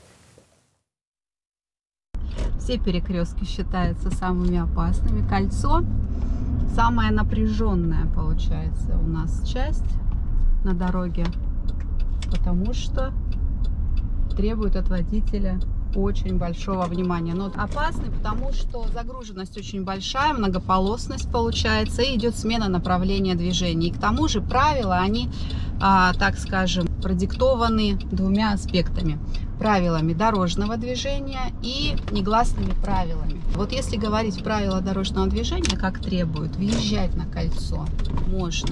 Все перекрестки считаются самыми опасными. Кольцо самая напряженная, получается, у нас часть на дороге, потому что требует от водителя очень большого внимания. Но опасный, потому что загруженность очень большая, многополосность получается, и идет смена направления движения. И к тому же правила, они, так скажем, продиктованы двумя аспектами. Правилами дорожного движения и негласными правилами. Вот если говорить правила дорожного движения, как требуют, въезжать на кольцо можно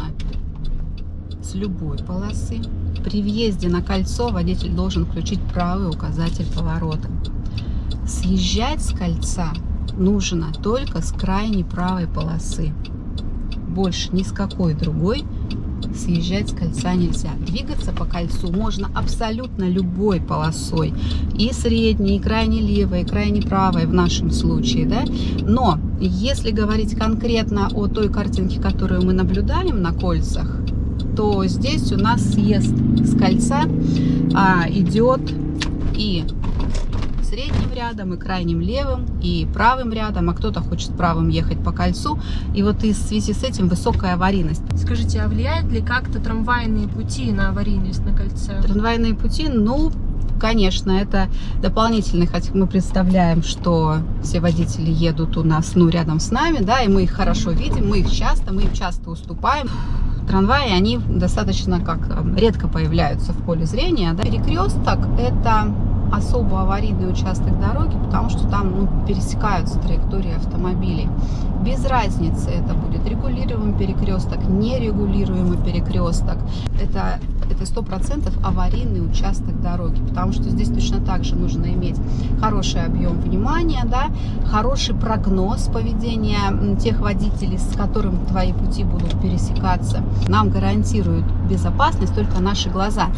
с любой полосы. При въезде на кольцо водитель должен включить правый указатель поворота. Съезжать с кольца нужно только с крайней правой полосы. Больше ни с какой другой съезжать с кольца нельзя. Двигаться по кольцу можно абсолютно любой полосой. И средней, и крайне левой, и крайне правой в нашем случае. Да? Но если говорить конкретно о той картинке, которую мы наблюдаем на кольцах, то здесь у нас съезд с кольца идет и средним рядом, и крайним левым, и правым рядом, а кто-то хочет правым ехать по кольцу. И вот в связи с этим высокая аварийность. Скажите, а влияет ли как-то трамвайные пути на аварийность на кольце? Трамвайные пути, ну, конечно, это дополнительный, хотя мы представляем, что все водители едут у нас, ну, рядом с нами, да, и мы их хорошо видим, мы им часто уступаем. Трамваи, они достаточно редко появляются в поле зрения. Да. Перекресток – это особо аварийный участок дороги, потому что там пересекаются траектории автомобилей. Без разницы, это будет регулируемый перекресток, нерегулируемый перекресток. Это 100% аварийный участок дороги, потому что здесь точно так же нужно иметь хороший объем внимания, да, хороший прогноз поведения тех водителей, с которыми твои пути будут пересекаться. Нам гарантируют безопасность только наши глаза.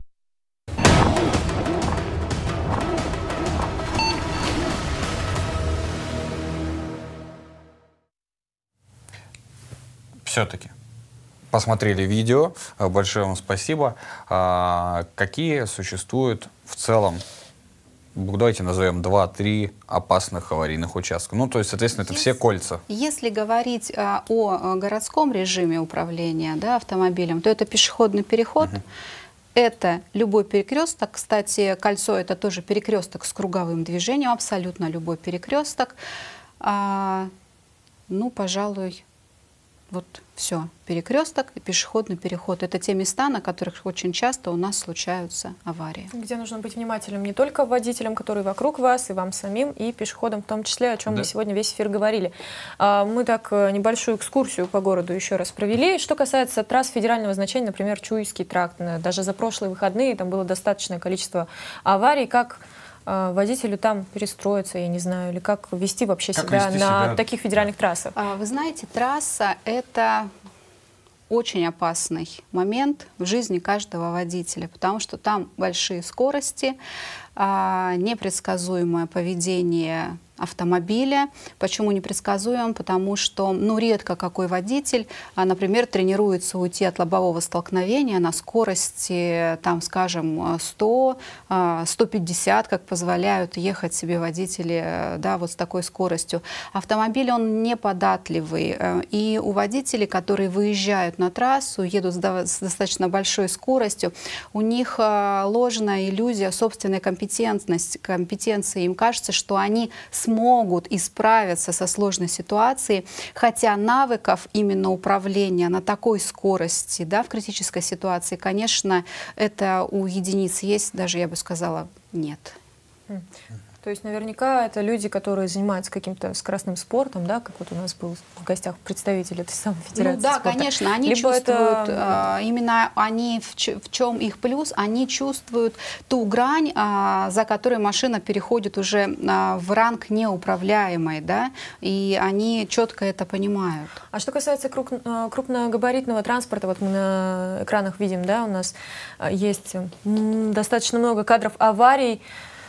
Все-таки посмотрели видео, большое вам спасибо. Какие существуют в целом, давайте назовем 2-3 опасных аварийных участка? Ну, то есть, соответственно, это все кольца. Если говорить о городском режиме управления, да, автомобилем, то это пешеходный переход. Это любой перекресток. Кстати, кольцо — это тоже перекресток с круговым движением, абсолютно любой перекресток. Ну, пожалуй, вот все. Перекресток и пешеходный переход. Это те места, на которых очень часто у нас случаются аварии. Где нужно быть внимательным не только водителям, которые вокруг вас, и вам самим, и пешеходам в том числе, о чем мы сегодня весь эфир говорили. Мы так небольшую экскурсию по городу еще раз провели. Что касается трасс федерального значения, например, Чуйский тракт, даже за прошлые выходные там было достаточное количество аварий. Как водителю там перестроиться, я не знаю, или как вести вообще себя на таких федеральных трассах? Вы знаете, трасса — это очень опасный момент в жизни каждого водителя, потому что там большие скорости, непредсказуемое поведение автомобиля. Почему непредсказуем? Потому что, ну, редко какой водитель, например, тренируется уйти от лобового столкновения на скорости, там, скажем, 100, 150, как позволяют ехать себе водители, да, вот с такой скоростью. Автомобиль, он неподатливый. И у водителей, которые выезжают на трассу, едут с достаточно большой скоростью, у них ложная иллюзия собственной компетенции. Им кажется, что они смогут исправиться со сложной ситуацией, хотя навыков именно управления на такой скорости, да, в критической ситуации, конечно, это у единиц есть, даже я бы сказала, нет. То есть наверняка это люди, которые занимаются каким-то скоростным спортом, да, как вот у нас был в гостях представитель этой самой федерации да, спорта. конечно, они Либо чувствуют, это... именно они, в чем их плюс, они чувствуют ту грань, за которой машина переходит уже в ранг неуправляемой, да, и они четко это понимают. А что касается крупногабаритного транспорта, вот мы на экранах видим, да, у нас есть достаточно много кадров аварий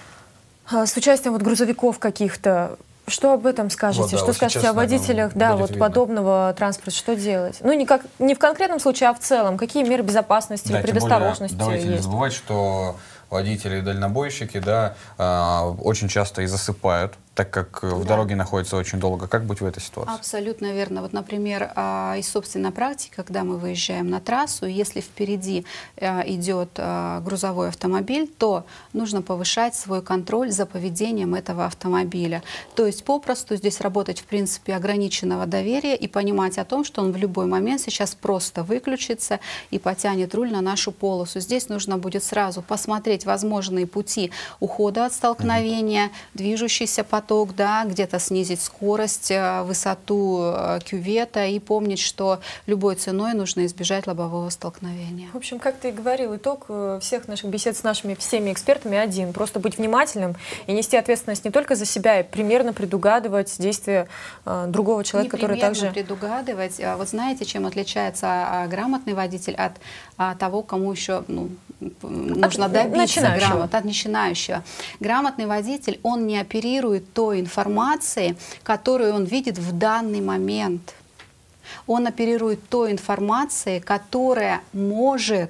с участием вот грузовиков каких-то. Что об этом скажете? Вот, да, что вот скажете сейчас, о водителях, наверное, да, вот видно. подобного транспорта? Что делать? Ну, не в конкретном случае, а в целом. Какие меры безопасности или предосторожности давайте есть? не забывать, что водители и дальнобойщики, да, очень часто и засыпают, так как в дороге находится очень долго. Как быть в этой ситуации? Абсолютно верно. Вот, например, из собственной практики, когда мы выезжаем на трассу, если впереди идет грузовой автомобиль, то нужно повышать свой контроль за поведением этого автомобиля. То есть попросту здесь работать в принципе ограниченного доверия и понимать о том, что он в любой момент сейчас просто выключится и потянет руль на нашу полосу. Здесь нужно будет сразу посмотреть возможные пути ухода от столкновения, движущийся поток, да, где-то снизить скорость, высоту кювета и помнить, что любой ценой нужно избежать лобового столкновения. В общем, как ты и говорил, итог всех наших бесед с нашими всеми экспертами один. Просто быть внимательным и нести ответственность не только за себя, и примерно предугадывать действия другого человека, который также... предугадывать. Вот знаете, чем отличается грамотный водитель от того, кому еще нужно добиться грамоты, от начинающего? Грамотный водитель, он не оперирует той информацией, которую он видит в данный момент. Он оперирует той информацией, которая может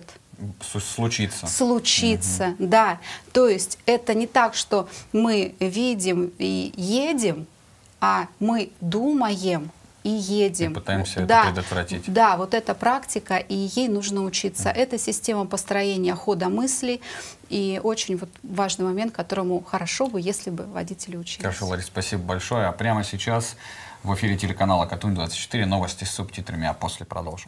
случиться. Да. То есть это не так, что мы видим и едем, а мы думаем и едем. И пытаемся это предотвратить. Да, вот эта практика, и ей нужно учиться. Это система построения хода мыслей. И очень вот важный момент, которому хорошо бы, если бы водители учились. Хорошо, Лариса, спасибо большое. А прямо сейчас в эфире телеканала Катунь-24 новости с субтитрами, а после продолжим.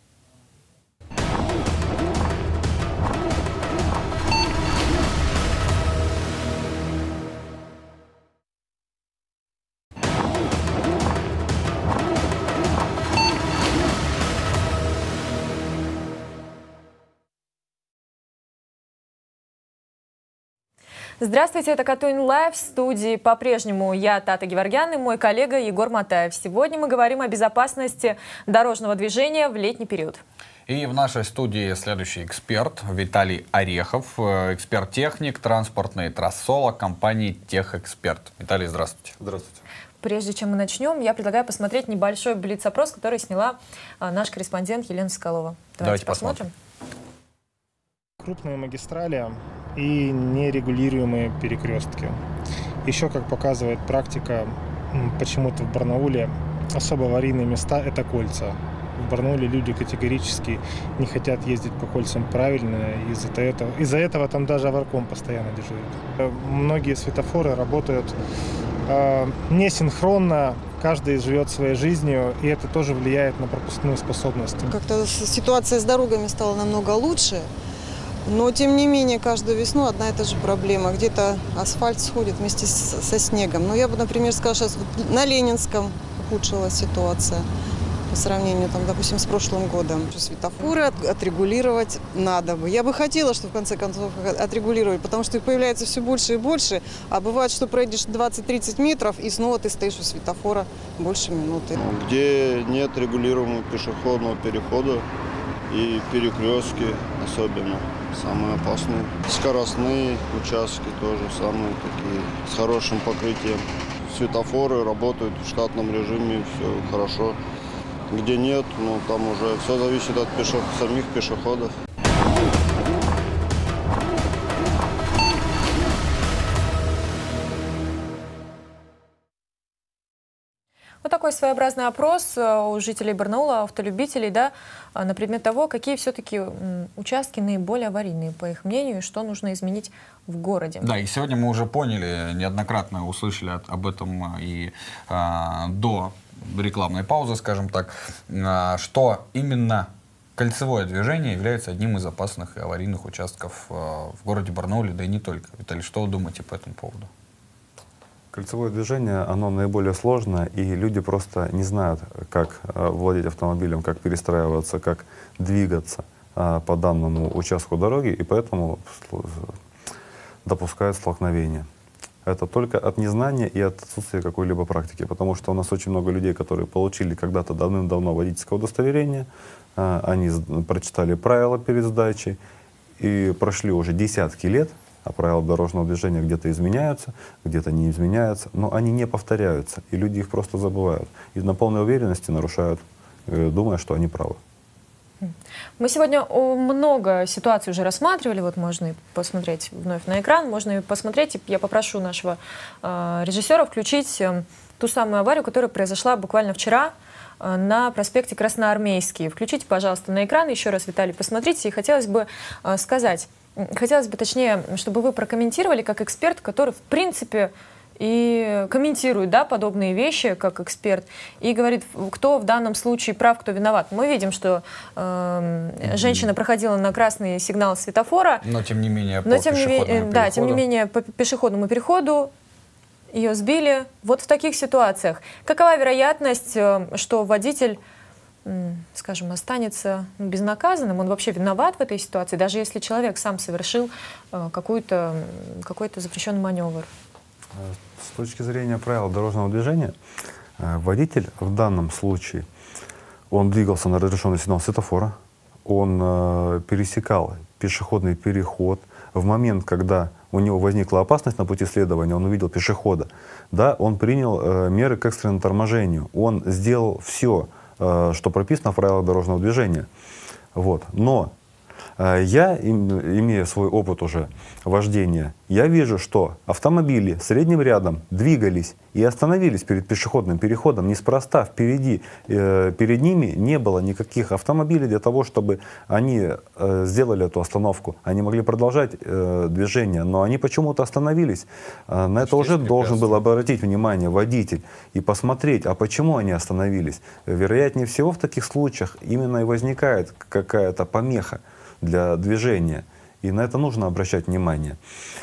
Здравствуйте, это Катунь Лайв. В студии по-прежнему я, Тата Геворгян, и мой коллега Егор Матаев. Сегодня мы говорим о безопасности дорожного движения в летний период. И в нашей студии следующий эксперт Виталий Орехов, эксперт-техник, транспортный трассолог компании «Техэксперт». Виталий, здравствуйте. Здравствуйте. Прежде чем мы начнем, я предлагаю посмотреть небольшой блиц-опрос, который сняла наш корреспондент Елена Соколова. Давайте посмотрим. Крупные магистрали и нерегулируемые перекрестки. Еще, как показывает практика, почему-то в Барнауле особо аварийные места – это кольца. В Барнауле люди категорически не хотят ездить по кольцам правильно, из-за этого там даже аварком постоянно дежурит. Многие светофоры работают несинхронно, каждый живет своей жизнью, и это тоже влияет на пропускную способность. Как-то ситуация с дорогами стала намного лучше. Но, тем не менее, каждую весну одна и та же проблема. Где-то асфальт сходит вместе со снегом. Но я бы, например, сказала, сейчас на Ленинском ухудшилась ситуация по сравнению, там, допустим, с прошлым годом. Светофоры отрегулировать надо бы. Я бы хотела, чтобы в конце концов отрегулировали, потому что их появляется все больше и больше. А бывает, что пройдешь 20-30 метров, и снова ты стоишь у светофора больше минуты. Где нет регулируемого пешеходного перехода и перекрестки особенно. Самые опасные. Скоростные участки тоже самые такие, с хорошим покрытием. Светофоры работают в штатном режиме, все хорошо. Где нет, ну там уже все зависит от самих пешеходов. Вот такой своеобразный опрос у жителей Барнаула, автолюбителей, да, на предмет того, какие все-таки участки наиболее аварийные, по их мнению, и что нужно изменить в городе. Да, и сегодня мы уже поняли, неоднократно услышали об этом и до рекламной паузы, скажем так, что именно кольцевое движение является одним из опасных и аварийных участков в городе Барнауле, да и не только. Виталий, что вы думаете по этому поводу? Кольцевое движение, оно наиболее сложное, и люди просто не знают, как владеть автомобилем, как перестраиваться, как двигаться по данному участку дороги, и поэтому допускают столкновения. Это только от незнания и от отсутствия какой-либо практики, потому что у нас очень много людей, которые получили когда-то давным-давно водительское удостоверение, они прочитали правила перед сдачей, и прошли уже десятки лет, а правила дорожного движения где-то изменяются, где-то не изменяются, но они не повторяются, и люди их просто забывают. И на полной уверенности нарушают, думая, что они правы. Мы сегодня много ситуаций уже рассматривали, вот можно и посмотреть вновь на экран, можно и посмотреть, я попрошу нашего режиссера включить ту самую аварию, которая произошла буквально вчера на проспекте Красноармейский. Включите, пожалуйста, на экран, еще раз, Виталий, посмотрите, и хотелось бы сказать, точнее, чтобы вы прокомментировали как эксперт, который, в принципе, и комментирует, да, подобные вещи как эксперт и говорит, кто в данном случае прав, кто виноват. Мы видим, что женщина проходила на красный сигнал светофора, но тем не менее тем не менее по пешеходному переходу ее сбили. Вот в таких ситуациях какова вероятность, что водитель, скажем, останется безнаказанным, он вообще виноват в этой ситуации, даже если человек сам совершил какой-то запрещенный маневр? С точки зрения правил дорожного движения, водитель в данном случае, он двигался на разрешенный сигнал светофора, он пересекал пешеходный переход. В момент, когда у него возникла опасность на пути следования, он увидел пешехода, да, он принял меры к экстренному торможению, он сделал все, что прописано в правилах дорожного движения. Вот. Но я, имея свой опыт уже вождения, я вижу, что автомобили средним рядом двигались и остановились перед пешеходным переходом неспроста. Перед ними не было никаких автомобилей для того, чтобы они сделали эту остановку. Они могли продолжать движение, но они почему-то остановились. На это уже должен был обратить внимание водитель и посмотреть, а почему они остановились. Вероятнее всего, в таких случаях именно и возникает какая-то помеха для движения, и на это нужно обращать внимание.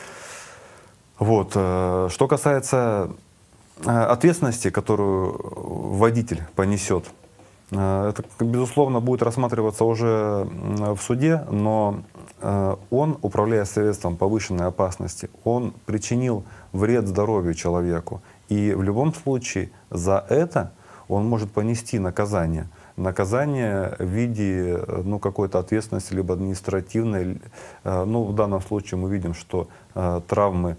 Вот. Что касается ответственности, которую водитель понесет, это, безусловно, будет рассматриваться уже в суде, но он, управляя средством повышенной опасности, он причинил вред здоровью человеку, и в любом случае за это он может понести наказание. Наказание в виде какой-то ответственности, либо административной. В данном случае мы видим, что травмы,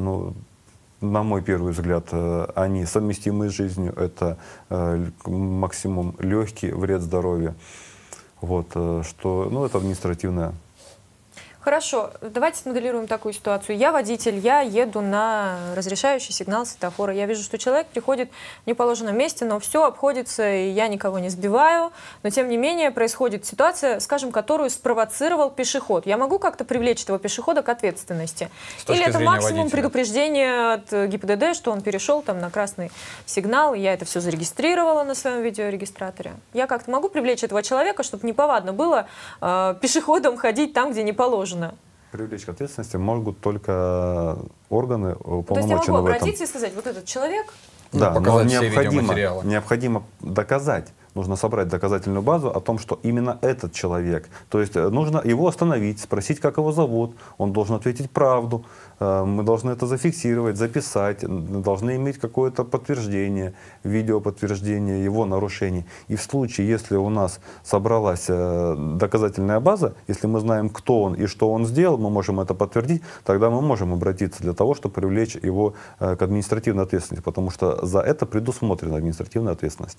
на мой первый взгляд, они совместимы с жизнью. Это максимум легкий вред здоровью. Вот, это административное. Хорошо, давайте смоделируем такую ситуацию. Я водитель, я еду на разрешающий сигнал светофора. Я вижу, что человек приходит в неположенном месте, но все обходится, и я никого не сбиваю. Но тем не менее происходит ситуация, скажем, которую спровоцировал пешеход. Я могу как-то привлечь этого пешехода к ответственности? Или это максимум предупреждения от ГИБДД, что он перешел там на красный сигнал, и я это все зарегистрировала на своем видеорегистраторе? Я как-то могу привлечь этого человека, чтобы неповадно было пешеходам ходить там, где не положено? Привлечь к ответственности могут только органы уполномоченные. То есть я могу обратиться и сказать, вот этот человек... Да, но необходимо доказать. Нужно собрать доказательную базу о том, что именно этот человек. То есть нужно его остановить, спросить, как его зовут. Он должен ответить правду. Мы должны это зафиксировать, записать. Должны иметь какое-то подтверждение, видеоподтверждение его нарушений. И в случае, если у нас собралась доказательная база, если мы знаем, кто он и что он сделал, мы можем это подтвердить, тогда мы можем обратиться для того, чтобы привлечь его к административной ответственности, потому что за это предусмотрена административная ответственность.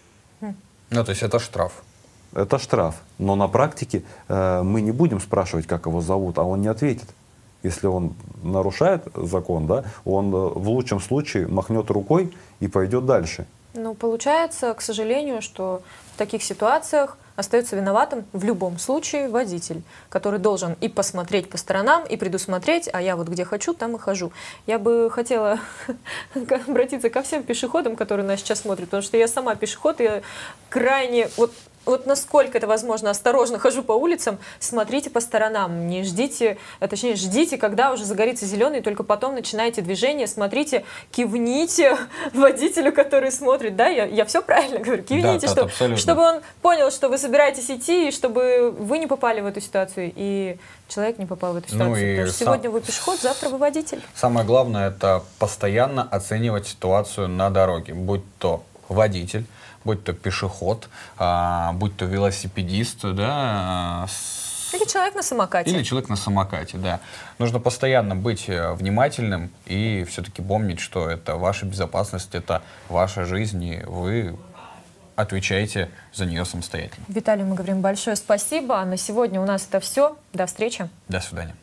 То есть это штраф? Это штраф. Но на практике мы не будем спрашивать, как его зовут, а он не ответит. Если он нарушает закон, да, он в лучшем случае махнет рукой и пойдет дальше. Получается, к сожалению, что в таких ситуациях остается виноватым в любом случае водитель, который должен и посмотреть по сторонам, и предусмотреть, а я вот где хочу, там и хожу. Я бы хотела обратиться ко всем пешеходам, которые нас сейчас смотрят, потому что я сама пешеход, и крайне... вот насколько это возможно, осторожно хожу по улицам, смотрите по сторонам, не ждите, точнее, ждите, когда уже загорится зеленый, только потом начинаете движение, смотрите, кивните водителю, который смотрит, да, я все правильно говорю, кивните, Да, чтобы он понял, что вы собираетесь идти, и чтобы вы не попали в эту ситуацию, и человек не попал в эту ситуацию. Потому что сегодня вы пешеход, завтра вы водитель. Самое главное — это постоянно оценивать ситуацию на дороге, будь то водитель, будь то пешеход, будь то велосипедист, да, или человек на самокате. Или человек на самокате, да. Нужно постоянно быть внимательным и все-таки помнить, что это ваша безопасность, это ваша жизнь, и вы отвечаете за нее самостоятельно. Виталий, мы говорим большое спасибо. На сегодня у нас это все. До встречи. До свидания.